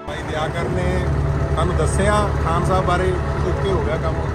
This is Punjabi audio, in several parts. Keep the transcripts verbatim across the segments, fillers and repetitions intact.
भाई दयाकर ने सानू दस्सिया खान साहब बारे, ओके हो गया काम।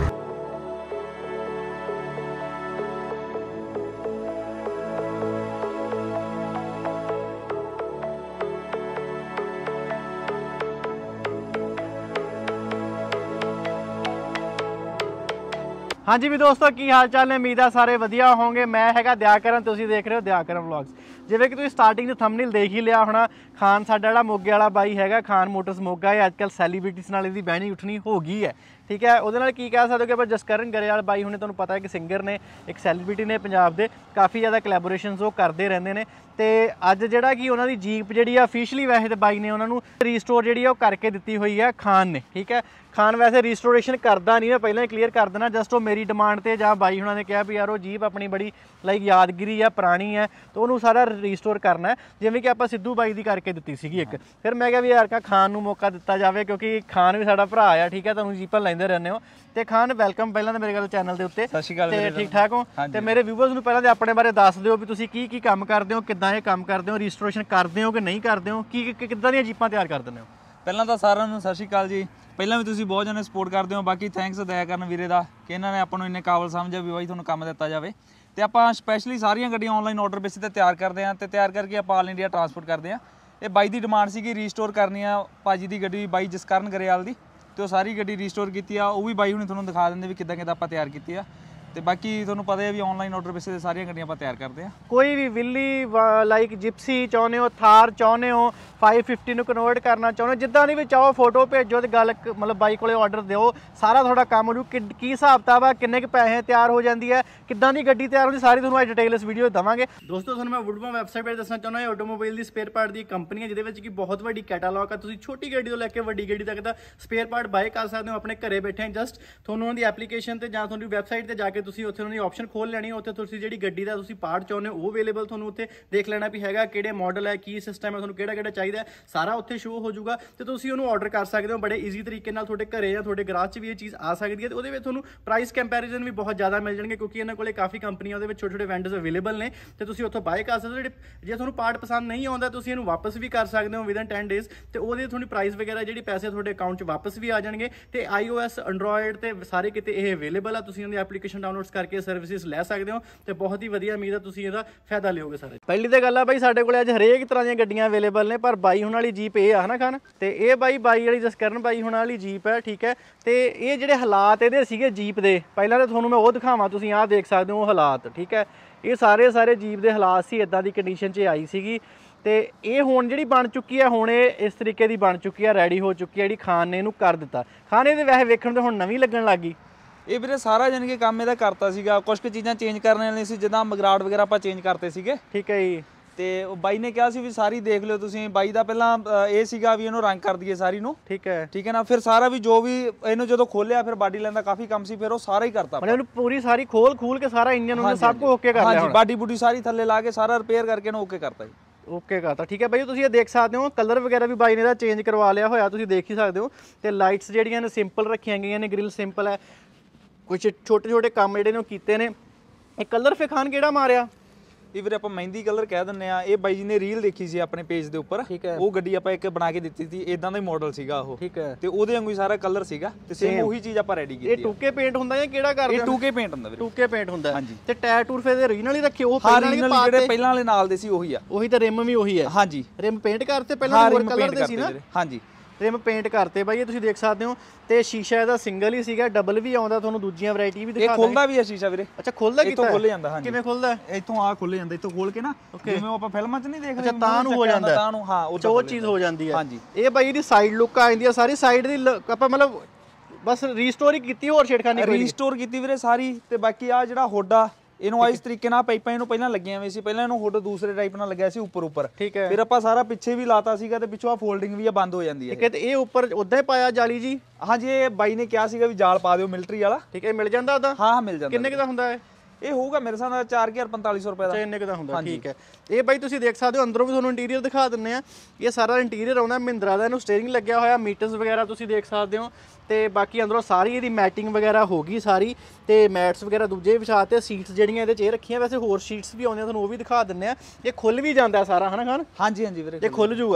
हाँ जी भी दोस्तों की हाल चाल ने, उम्मीद है सारे वधिया होंगे। मैं हैगा दयाकरन, तुसीं देख रहे हो दयाकरन व्लॉग्स। जिवें कि तुसीं स्टार्टिंग ਦੇ ਥੰਬਨੇਲ देख ही लिया होना, खान साडा ਜਿਹੜਾ ਮੋਗੇ वाला बाई हैगा, खान मोटर्स मोगा है। अजकल सैलीब्रिटीज़ नाल इहदी बहनी उठनी हो गई है, ठीक है। ਉਹਦੇ ਨਾਲ ਕੀ ਕਹਿ ਸਕਦੇ ਹੋ ਕਿ ਆਪਾਂ ਜਸਕਰਨ ਗਰੇਵਾਲ ਬਾਈ ਹੁਣੇ, ਤੁਹਾਨੂੰ ਪਤਾ ਹੈ ਕਿ ਸਿੰਗਰ ਨੇ, ਇੱਕ ਸੈਲੀਬ੍ਰਿਟੀ ਨੇ ਪੰਜਾਬ ਦੇ, ਕਾफ़ी ज़्यादा ਕੋਲੈਬੋਰੇਸ਼ਨਸ ਉਹ ਕਰਦੇ ਰਹਿੰਦੇ ਨੇ। ਤੇ ਅੱਜ ਜਿਹੜਾ ਕਿ ਉਹਨਾਂ ਦੀ ਜੀਪ ਜਿਹੜੀ ਆ ਅਫੀਸ਼ੀਅਲੀ ਵੈਸੇ ਤੇ ਬਾਈ ਨੇ ਉਹਨਾਂ ਨੂੰ ਰੀਸਟੋਰ ਜਿਹੜੀ ਆ ਉਹ ਕਰਕੇ ਦਿੱਤੀ ਹੋਈ ਹੈ ਖਾਨ ਨੇ, ਠੀਕ ਹੈ। ਖਾਨ ਵੈਸੇ ਰੀਸਟੋਰੇਸ਼ਨ ਕਰਦਾ ਨਹੀਂ, ਮੈਂ ਪਹਿਲਾਂ ਹੀ ਕਲੀਅਰ ਕਰ ਦੇਣਾ, ਜਸਟ ਉਹ ਮੇਰੀ ਡਿਮਾਂਡ ਤੇ ਜਾਂ ਬਾਈ ਹੁਣਾਂ ਨੇ ਕਿਹਾ ਵੀ ਯਾਰ ਉਹ ਜੀਪ ਆਪਣੀ ਬੜੀ ਲਾਈਕ ਯਾਦਗਿਰੀ ਆ, ਪੁਰਾਣੀ ਹੈ, ਤਾਂ ਉਹਨੂੰ ਸਾਰਾ ਰੀਸਟੋਰ ਕਰਨਾ ਹੈ, ਜਿਵੇਂ ਕਿ ਆਪਾਂ ਸਿੱਧੂ ਬਾਈ ਦੀ ਕਰਕੇ ਦਿੱਤੀ ਸੀਗੀ ਇੱਕ। ਫਿਰ ਮੈਂ ਕਿਹਾ ਵੀ ਯਾਰ ਕਾ ਖਾਨ ਨੂੰ ਮੌਕਾ ਦਿੱਤਾ ਜਾਵੇ, ਕਿਉਂਕਿ ਖਾਨ ਵੀ ਸਾਡਾ ਭਰਾ ਆ, ਠੀਕ ਹੈ। ਤੁਹਾਨੂੰ ਜੀਪਾਂ ਲੈਂਦੇ ਰਹਿੰਦੇ ਹੋ। ਤੇ ਖਾਨ ਵੈਲਕਮ ਪਹਿਲਾਂ ਤਾਂ ਮੇਰੇ ਕੋਲ ਚੈਨਲ ਦੇ ਉੱਤੇ। ਸਤਿ ਸ਼੍ਰੀ ਅਕਾਲ ਤੇ ਠੀਕ ਠਾਕ ਹੋ? ਤੇ ਮੇਰੇ ਵਿਊਅਰਸ ਨੂੰ ਪਹਿਲਾਂ ਤੇ ਆਪਣੇ ਬਾਰੇ ਦੱਸ ਦਿਓ ਵੀ ਤੁਸੀਂ ਕੀ ਕੀ ਕੰਮ ਕਰਦੇ ਹੋ, ਕਿੱਦਾਂ ਇਹ ਕੰਮ ਕਰਦੇ ਹੋ, ਰੀਸਟੋਰੇਸ਼ਨ ਕਰਦੇ ਹੋ ਕਿ ਨਹੀਂ ਕਰਦੇ ਹੋ, ਕੀ ਕਿੱਦਾਂ ਦੀਆਂ ਜੀਪਾਂ ਤਿਆਰ ਕਰ ਦਿੰਦੇ ਹੋ? ਪਹਿਲਾਂ ਤਾਂ ਸਾਰਿਆਂ ਨੂੰ ਸਤਿ ਸ਼੍ਰੀ ਅਕਾਲ ਜੀ। ਪਹਿਲਾਂ ਵੀ ਤੁਸੀਂ ਬਹੁਤ ਜਣੇ ਸਪੋਰਟ ਕਰਦੇ ਹੋ, ਬਾਕੀ ਥੈਂਕਸ ਦਇਆਕਰਨ ਵੀਰੇ ਦਾ ਕਿ ਇਹਨਾਂ ਨੇ ਆਪਾਂ ਨੂੰ ਇੰਨੇ ਕਾਬਲ ਸਮਝਿਆ ਵੀ ਬਾਈ ਤੁਹਾਨੂੰ ਕੰਮ ਦਿੱਤਾ ਜਾਵੇ। ਤੇ ਆਪਾਂ ਸਪੈਸ਼ਲੀ ਸਾਰੀਆਂ ਗੱਡੀਆਂ ਆਨਲਾਈਨ ਆਰਡਰ ਬੇਸਿਸ ਤੇ ਤਿਆਰ ਕਰਦੇ ਹਾਂ, ਤੇ ਤਿਆਰ ਕਰਕੇ ਆਪਾਂ ਆਲ ਇੰਡੀਆ ਟਰਾਂਸਪੋਰਟ ਕਰਦੇ ਹਾਂ। ਇਹ ਬਾਈ ਦੀ ਡਿਮਾਂਡ ਸੀਗੀ ਰੀਸਟੋਰ ਕਰਨੀ ਆ ਭਾਜੀ ਦੀ ਗੱਡੀ, ਬਾਈ ਜਸਕਰਨ ਗਰੇਵਾਲ ਦੀ, ਤੇ ਉਹ ਸਾਰੀ ਗੱਡੀ ਰੀਸਟੋਰ ਕੀਤੀ ਆ। ਉਹ ਵੀ ਬਾਈ ਹੁਣੇ ਤੁਹਾਨੂੰ ਦਿਖਾ ਦਿੰਦੇ ਵੀ ਕਿੱਦਾਂ ਕਿੱਦਾਂ ਆਪਾਂ ਤਿਆਰ ਕੀਤੀ ਆ। ਤੇ ਬਾਕੀ ਤੁਹਾਨੂੰ ਪਤਾ ਹੈ ਵੀ ਆਨਲਾਈਨ ਆਰਡਰ ਬੇਸਿਸ ਤੇ ਸਾਰੀਆਂ ਗੱਡੀਆਂ ਆਪਾਂ ਤਿਆਰ ਕਰਦੇ ਹਾਂ। ਕੋਈ ਵੀ ਵਿੱਲੀ ਲਾਈਕ ਜਿਪਸੀ ਚਾਹੁੰਦੇ ਹੋ, ਥਾਰ ਚਾਹੁੰਦੇ ਹੋ, फाइव फिफ्टी ਨੂੰ ਕਨਵਰਟ ਕਰਨਾ ਚਾਹੁੰਦੇ ਹੋ, ਜਿੱਦਾਂ ਦੀ ਵੀ ਚਾਹੋ ਫੋਟੋ ਭੇਜੋ ਤੇ ਗੱਲ ਮਤਲਬ ਬਾਈ ਕੋਲੇ ਆਰਡਰ ਦਿਓ, ਸਾਰਾ ਤੁਹਾਡਾ ਕੰਮ ਹੋ ਜੂ। ਕੀ ਹਿਸਾਬ ਕਿਤਾਬ ਆ, ਕਿੰਨੇ ਕੁ ਪੈਸੇ ਤਿਆਰ ਹੋ ਜਾਂਦੀ ਹੈ, ਕਿੱਦਾਂ ਦੀ ਗੱਡੀ ਤਿਆਰ ਹੁੰਦੀ, ਸਾਰੀ ਤੁਹਾਨੂੰ ਅੱਜ ਡਿਟੇਲ ਇਸ ਵੀਡੀਓ ਦਵਾਂਗੇ। ਦੋਸਤੋ ਤੁਹਾਨੂੰ ਮੈਂ ਵੁਡਬਮ ਵੈਬਸਾਈਟ 'ਤੇ ਦੱਸਣਾ ਚਾਹੁੰਦਾ, ਇਹ ਆਟੋਮੋਬਾਈਲ ਦੀ ਸਪੇਅਰ ਪਾਰਟ ਦੀ ਕੰਪਨੀ ਹੈ, ਜਿਹਦੇ ਵਿੱਚ ਕਿ ਬਹੁਤ ਵੱਡੀ ਕੈਟਾਲੌਗ ਆ। ਤੁਸੀਂ ਛੋਟੀ ਗੱਡੀ ਤੋਂ ਲੈ ਕੇ ਵੱਡੀ ਗੱਡੀ ਤੱਕ ਦਾ ਸਪੇਅਰ ਪਾਰਟ ਬਾਏ ਕਰ ਸਕਦੇ ਹੋ ਆਪਣੇ ਘਰੇ ਬੈਠੇ। ਜਸਟ ਤੁਹਾਨੂੰ ਉਹਨਾਂ ਦੀ ਐਪਲੀਕੇਸ਼ਨ ਤੇ ਜਾਂ ਤੁਹਾਡੀ ਵੈਬਸਾਈਟ ਤੇ ਜਾ ਕੇ ਤੁਸੀਂ ਉੱਥੇ ਉਹਨਾਂ ਦੀ ਆਪਸ਼ਨ ਖੋਲ ਲੈਣੀ, ਉੱਥੇ ਤੁਸੀਂ ਜਿਹੜੀ ਗੱਡੀ ਦਾ ਤੁਸੀਂ ਪਾਰਟ ਚਾਹੁੰਦੇ ਹੋ ਉਹ ਅਵੇਲੇਬਲ ਤੁਹਾਨੂੰ ਉੱਥੇ ਦੇਖ ਲੈਣਾ ਵੀ ਹੈਗਾ, ਕਿਹੜੇ ਮਾਡਲ ਹੈ, ਕੀ ਸਿਸਟਮ ਹੈ, ਤੁਹਾਨੂੰ ਕਿਹੜਾ ਕਿਹੜਾ ਚਾਹੀਦਾ, ਸਾਰਾ ਉੱਥੇ ਸ਼ੋ ਹੋ ਜਾਊਗਾ। ਤੇ ਤੁਸੀਂ ਉਹਨੂੰ ਆਰਡਰ ਕਰ ਸਕਦੇ ਹੋ ਬੜੇ ਈਜ਼ੀ ਤਰੀਕੇ ਨਾਲ, ਤੁਹਾਡੇ ਘਰੇ ਜਾਂ ਤੁਹਾਡੇ ਗਰਾਜ 'ਚ ਵੀ ਇਹ ਚੀਜ਼ ਆ ਸਕਦੀ ਹੈ। ਤੇ ਉਹਦੇ ਵਿੱਚ ਤੁਹਾਨੂੰ ਪ੍ਰਾਈਸ ਕੰਪੈਰੀਜ਼ਨ ਵੀ ਬਹੁਤ ਜ਼ਿਆਦਾ ਮਿਲ ਜਾਣਗੇ, ਕਿਉਂਕਿ ਇਹਨਾਂ ਕੋਲੇ ਕਾਫੀ ਕੰਪਨੀਆਂ ਉਹਦੇ ਵਿੱਚ ਛੋਟੇ ਛੋਟੇ ਵੈਂਡਰਸ ਅਵੇਲੇਬਲ ਨੇ, ਤੇ ਤੁਸੀਂ ਉੱਥੋਂ ਬਾਏ ਕਰ ਸਕਦੇ ਹੋ। ਜਿਹੜੇ ਜੇ ਤੁਹਾਨੂੰ ਪਾਰਟ ਪਸੰਦ ਨਹੀਂ ਆਉਂਦਾ, ਤੁਸੀਂ ਇਹਨੂੰ ਵਾਪਸ ਵੀ ਕਰ ਸਕਦੇ ਹੋ ਵਿਦਨ ਟੈਨ ਡੇਜ਼, ਤੇ ਉਹਦੇ ਤੁਹਾਨੂੰ ਪ੍ਰਾਈਸ ਵਗੈਰਾ ਜਿਹੜੀ ਪੈਸੇ ਤੁਹਾਡੇ ਅਕਾਊਂਟ 'ਚ ਵਾਪਸ ਵੀ ਆ ਜਾਣਗੇ। ਤੇ ਆਈ ਓ ਐਸ, ਐਂਡਰੋਇਡ ਤੇ ਸਾਰੇ ਕਿਤੇ ਇਹ ਅਵੇਲੇਬਲ ਆ, ਤੁਸੀਂ ਉਹਦੀ ਐਪਲੀਕੇਸ਼ਨ ਡਾਊਨਲੋਡ ਕਰਕੇ ਸਰਵਿਸਿਜ਼ ਲੈ ਸਕਦੇ ਹੋ, ਤੇ ਬਹੁਤ ਹੀ ਵਧੀਆ ਉਮੀਦ ਹੈ ਤੁਸੀਂ ਇਹਦਾ ਫਾਇਦਾ ਲਿਓਗੇ ਸਾਰੇ। ਪਹਿਲੀ ਤਾਂ ਗੱਲ ਆ ਬਾਈ, ਸਾਡੇ ਕੋਲ ਅੱਜ ਹਰੇਕ ਤਰ੍ਹਾਂ ਦੀਆਂ ਗੱਡੀਆਂ ਅਵੇਲੇਬਲ ਨੇ, ਪਰ ਬਾਈ ਹੁਣ ਵਾਲੀ ਜੀਪ ਇਹ ਆ ਹਨਾ ਖਾਨ, ਤੇ ਇਹ ਬਾਈ ਬਾਈ ਵਾਲੀ ਜਸਕਰਨ ਬਾਈ ਹੁਣ ਵਾਲੀ ਜੀਪ ਹੈ, ਠੀਕ ਹੈ। ਤੇ ਇਹ ਜਿਹੜੇ ਹਾਲਾਤ ਇਹਦੇ ਸੀਗੇ ਜੀਪ ਦੇ, ਪਹਿਲਾਂ ਤਾਂ ਤੁਹਾਨੂੰ ਮੈਂ ਉਹ ਦਿਖਾਵਾਂ, ਤੁਸੀਂ ਆਹ ਦੇਖ ਸਕਦੇ ਹੋ ਹਾਲਾਤ, ਠੀਕ ਹੈ। ਇਹ ਸਾਰੇ ਸਾਰੇ ਜੀਪ ਦੇ ਹਾਲਾਤ ਸੀ, ਇਦਾਂ ਦੀ ਕੰਡੀਸ਼ਨ 'ਚ ਆਈ ਸੀਗੀ। ਤੇ ਇਹ ਹੁਣ ਜਿਹੜੀ ਬਣ ਚੁੱਕੀ ਹੈ, ਹੁਣ ਇਹ ਇਸ ਤਰੀਕੇ ਦੀ ਬਣ ਚੁੱਕੀ ਹੈ, ਰੈਡੀ ਹੋ ਚੁੱਕੀ ਹੈ, ਜਿਹੜੀ ਖਾਨ ਨੇ ਇਹਨੂੰ ਕਰ ਦਿੱਤਾ। ਖਾਨ ਇਹਦੇ ਵੈਸੇ ਵੇਖਣ ਤੇ ਹੁਣ ਨਵੀਂ ਲੱਗਣ ਲੱਗ ਗਈ। ਇਹ ਵੀਰੇ ਸਾਰਾ ਜਾਣੀ ਕਿ ਕੰਮ ਇਹਦਾ ਕਰਤਾ ਸੀਗਾ, ਕੁਛ ਕੁ ਚੀਜ਼ਾਂ ਚੇਂਜ ਕਰਨ ਵਾਲੀਆਂ ਸੀ, ਜਿੱਦਾਂ ਮਗਰਾਟ ਵਗੈਰਾ ਆਪਾਂ ਚੇਂਜ ਕਰਤੇ ਸੀਗੇ, ਠੀਕ ਹੈ ਜੀ। ਤੇ ਉਹ ਬਾਈ ਨੇ ਕਿਹਾ ਸੀ ਵੀ ਸਾਰੀ ਦੇਖ ਲਿਓ ਤੁਸੀਂ। ਬਾਈ ਦਾ ਪਹਿਲਾਂ ਇਹ ਸੀਗਾ ਵੀ ਇਹਨੂੰ ਰੰਗ ਕਰ ਦਈਏ ਸਾਰੀ ਨੂੰ, ਠੀਕ ਹੈ ਠੀਕ ਹੈ ਨਾ। ਫਿਰ ਸਾਰਾ ਵੀ ਜੋ ਵੀ ਇਹਨੂੰ ਜਦੋਂ ਖੋਲਿਆ, ਫਿਰ ਬਾਡੀ ਲੈਣ ਦਾ ਕਾਫੀ ਕੰਮ ਸੀ, ਫਿਰ ਉਹ ਸਾਰਾ ਹੀ ਕਰਤਾ, ਮਤਲਬ ਇਹਨੂੰ ਪੂਰੀ ਸਾਰੀ ਖੋਲ ਖੂਲ ਕੇ ਸਾਰਾ ਇੰਜਨ ਨੂੰ ਸਭ ਕੁਝ ਓਕੇ ਕਰ ਲਿਆ। ਹਾਂਜੀ, ਬਾਡੀ ਬੂਡੀ ਸਾਰੀ ਥੱਲੇ ਲਾ ਕੇ ਸਾਰਾ ਰਿਪੇਅਰ ਕਰਕੇ ਇਹਨੂੰ ਓਕੇ ਕਰਤਾ ਜੀ, ਓਕੇ ਕਰਤਾ, ਠੀਕ ਹੈ ਬਾਈ। ਤੁਸੀਂ ਇਹ ਦੇਖ ਸਕਦੇ ਹੋ ਕਲਰ ਵਗੈਰਾ ਵੀ ਬਾਈ ਨੇ ਇਹਦਾ ਚੇਂਜ ਕਰਵਾ ਲਿਆ ਹੋਇਆ, ਤੁਸੀਂ ਦੇਖ ਹੀ ਸਕਦੇ ਹੋ। ਤੇ ਲਾਈਟਸ ਜਿਹੜੀਆਂ ਨੇ ਸਿੰਪਲ ਰੱਖੀਆਂ ਗਈਆਂ ਨੇ, ਗ੍ਰਿਲ ਸਿੰਪਲ ਹੈ, ਕੁਝ ਛੋਟੇ ਛੋਟੇ ਕੰਮ ਜਿਹੜੇ ਨੇ ਉਹ ਕੀਤੇ ਨੇ। ਇਹ ਕਲਰ ਫੇ ਖਾਨ ਕਿਹੜਾ ਮਾਰਿਆ? ਇਹ ਵੀਰੇ ਆਪਾਂ ਮਹਿੰਦੀ ਕਲਰ ਕਹਿ ਦਿੰਦੇ ਆ। ਇਹ ਬਾਈ ਜੀ ਨੇ ਰੀਲ ਦੇਖੀ ਸੀ ਆਪਣੇ ਪੇਜ ਦੇ ਉੱਪਰ, ਠੀਕ ਹੈ। ਉਹ ਗੱਡੀ ਆਪਾਂ ਇੱਕ ਬਣਾ ਕੇ ਦਿੱਤੀ ਸੀ, ਇਦਾਂ ਦਾ ਹੀ ਮਾਡਲ ਸੀਗਾ ਉਹ, ਠੀਕ ਹੈ। ਤੇ ਉਹਦੇ ਵਾਂਗੂ ਹੀ ਸਾਰਾ ਕਲਰ ਸੀਗਾ, ਤੇ ਸੇਮ ਉਹੀ ਚੀਜ਼ ਆਪਾਂ ਰੈਡੀ ਕੀਤੀ। ਇਹ ਟੂ ਕੇ ਪੇਂਟ ਹੁੰਦਾ ਜਾਂ ਕਿਹੜਾ ਕਰਦੇ? ਇਹ ਟੂ ਕੇ ਪੇਂਟ ਹੁੰਦਾ ਵੀਰੇ, ਟੂ ਕੇ ਪੇਂਟ ਹੁੰਦਾ। ਹਾਂਜੀ। ਤੇ ਟਾਇਰ ਟੂਰ ਫੇ ਦੇ ਰੀਜਨਲ ਹੀ ਰੱਖੇ, ਉਹ ਪਹਿਲਾਂ ਵਾਲੇ ਜਿਹੜੇ ਪਹਿਲਾਂ ਵਾਲੇ ਨਾਲ ਦੇ ਸੀ ਉਹੀ ਆ। ਉਹੀ ਤਾਂ ਰਿਮ ਵੀ ਉਹੀ ਹੈ। ਹਾਂਜੀ, ਰਿਮ ਪੇਂਟ ਕਰਤੇ ਪਹਿਲਾਂ ਹੋਰ ਕਲਰ ਦੇ ਸੀ ਨਾ। ਹਾਂਜੀ, ਰਿਮ ਪੇਂਟ ਕਰਤੇ ਬਾਈ, ਇਹ ਤੁਸੀਂ ਦੇਖ ਸਕਦੇ ਹੋ। ਤੇ ਸ਼ੀਸ਼ਾ ਇਹਦਾ ਸਿੰਗਲ ਹੀ ਸੀਗਾ, ਡਬਲ ਵੀ ਆਉਂਦਾ, ਤੁਹਾਨੂੰ ਦੂਜੀਆਂ ਵੈਰਾਈਟੀ ਵੀ ਦਿਖਾ ਦਾਂਗੇ। ਇਹ ਖੁੱਲਦਾ ਵੀ ਹੈ ਸ਼ੀਸ਼ਾ ਵੀਰੇ। ਅੱਛਾ, ਖੁੱਲਦਾ ਕਿੱਥੋਂ? ਖੁੱਲ ਜਾਂਦਾ। ਹਾਂਜੀ, ਕਿਵੇਂ ਖੁੱਲਦਾ? ਇੱਥੋਂ ਆ ਖੁੱਲ ਜਾਂਦਾ, ਇੱਥੋਂ ਖੋਲ ਕੇ ਨਾ, ਜਿਵੇਂ ਆਪਾਂ ਫਿਲਮਾਂ 'ਚ ਨਹੀਂ ਦੇਖਦੇ। ਅੱਛਾ, ਤਾਂ ਨੂੰ ਹੋ ਜਾਂਦਾ, ਤਾਂ ਨੂੰ, ਹਾਂ ਉਹ ਚੀਜ਼ ਹੋ ਜਾਂਦੀ ਹੈ। ਹਾਂਜੀ, ਇਹ ਬਾਈ ਦੀ ਸਾਈਡ ਲੁੱਕ ਆ ਜਾਂਦੀ ਹੈ ਸਾਰੀ, ਸਾਈਡ ਦੀ ਆਪਾਂ ਮਤਲਬ ਬਸ ਰੀਸਟੋਰ ਹੀ ਕੀਤੀ, ਹੋਰ ਛੇੜਖਾਨੀ ਕੋਈ ਰੀਸਟੋਰ ਕੀਤੀ ਵੀਰੇ ਸਾਰੀ। ਤੇ ਬਾਕੀ ਆ ਜਿਹੜਾ ਹੁੱਡ ਆ, ਇਹਨੂੰ ਇਸ ਤਰੀਕੇ ਨਾਲ ਪਾਈਪਾਂ ਇਹਨੂੰ ਪਹਿਲਾਂ ਲੱਗੀਆਂ ਹੋਈਆਂ ਸੀ, ਪਹਿਲਾਂ ਇਹਨੂੰ ਹੁੱਡ ਦੂਸਰੇ ਟਾਈਪ ਨਾਲ ਲੱਗਿਆ ਸੀ ਉੱਪਰ ਉੱਪਰ, ਠੀਕ ਹੈ। ਫਿਰ ਆਪਾਂ ਸਾਰਾ ਪਿੱਛੇ ਵੀ ਲਾਤਾ ਸੀਗਾ, ਤੇ ਪਿੱਛੋਂ ਆ ਫੋਲਡਿੰਗ ਵੀ ਆ ਬੰਦ ਹੋ ਜਾਂਦੀ ਹੈ, ਠੀਕ ਹੈ। ਤੇ ਇਹ ਉੱਪਰ ਉਦਾਂ ਹੀ ਪਾਇਆ ਜਾਲੀ ਜੀ? ਹਾਂਜੀ, ਇਹ ਬਾਈ ਨੇ ਕਿਹਾ ਸੀਗਾ ਵੀ ਜਾਲ ਪਾ ਦਿਓ ਮਿਲਟਰੀ ਵਾਲਾ, ਠੀਕ ਹੈ। ਮਿਲ ਜਾਂਦਾ ਉਦਾਂ? ਹਾਂ ਹਾਂ, ਮਿਲ ਜਾਂਦਾ। ਕਿੰਨੇ ਕੁ ਦਾ ਹੁੰਦਾ ਹੈ ਇਹ? ਹੋਊਗਾ ਮੇਰੇ ਹਿਸਾਬ ਨਾਲ ਚਾਰ ਹਜ਼ਾਰ ਪੰਤਾਲੀ ਸੌ ਰੁਪਏ ਦਾ। ਇੰਨੇ ਕੁ ਦਾ ਹੁੰਦਾ, ਠੀਕ ਹੈ। ਇਹ ਬਾਈ ਤੁਸੀਂ ਦੇਖ ਸਕਦੇ ਹੋ, ਅੰਦਰੋਂ ਵੀ ਤੁਹਾਨੂੰ ਇੰਟੀਰੀਅਰ ਦਿਖਾ ਦਿੰਨੇ ਆ। ਇਹ ਸਾਰਾ ਇੰਟੀਰੀਅਰ ਆਉਂਦਾ ਮਹਿੰਦਰਾ ਦਾ, ਇਹਨੂੰ ਸਟੀਅਰਿੰਗ ਲੱਗਿਆ ਹੋਇਆ, ਮੀਟਰਸ ਵਗੈਰਾ ਤੁਸੀਂ ਦੇਖ ਸਕਦੇ ਹੋ। ਤੇ ਬਾਕੀ ਅੰਦਰੋਂ ਸਾਰੀ ਇਹਦੀ ਮੈਟਿੰਗ ਵਗੈਰਾ ਹੋ ਗਈ ਸਾਰੀ, ਤੇ ਮੈਟਸ ਵਗੈਰਾ ਦੂਜੇ ਵਿਛਾ ਤੇ ਸੀਟਸ ਜਿਹੜੀਆਂ ਇਹਦੇ 'ਚ ਇਹ ਰੱਖੀਆਂ। ਵੈਸੇ ਹੋਰ ਸੀਟਸ ਵੀ ਆਉਂਦੀਆਂ, ਤੁਹਾਨੂੰ ਉਹ ਵੀ ਦਿਖਾ ਦਿੰਨੇ ਆ। ਇਹ ਖੁੱਲ ਵੀ ਜਾਂਦਾ ਸਾਰਾ ਹਨਾ ਖਾਨ? ਹਾਂਜੀ ਹਾਂਜੀ ਵੀਰੇ, ਇਹ ਖੁੱਲ ਜੂਗਾ।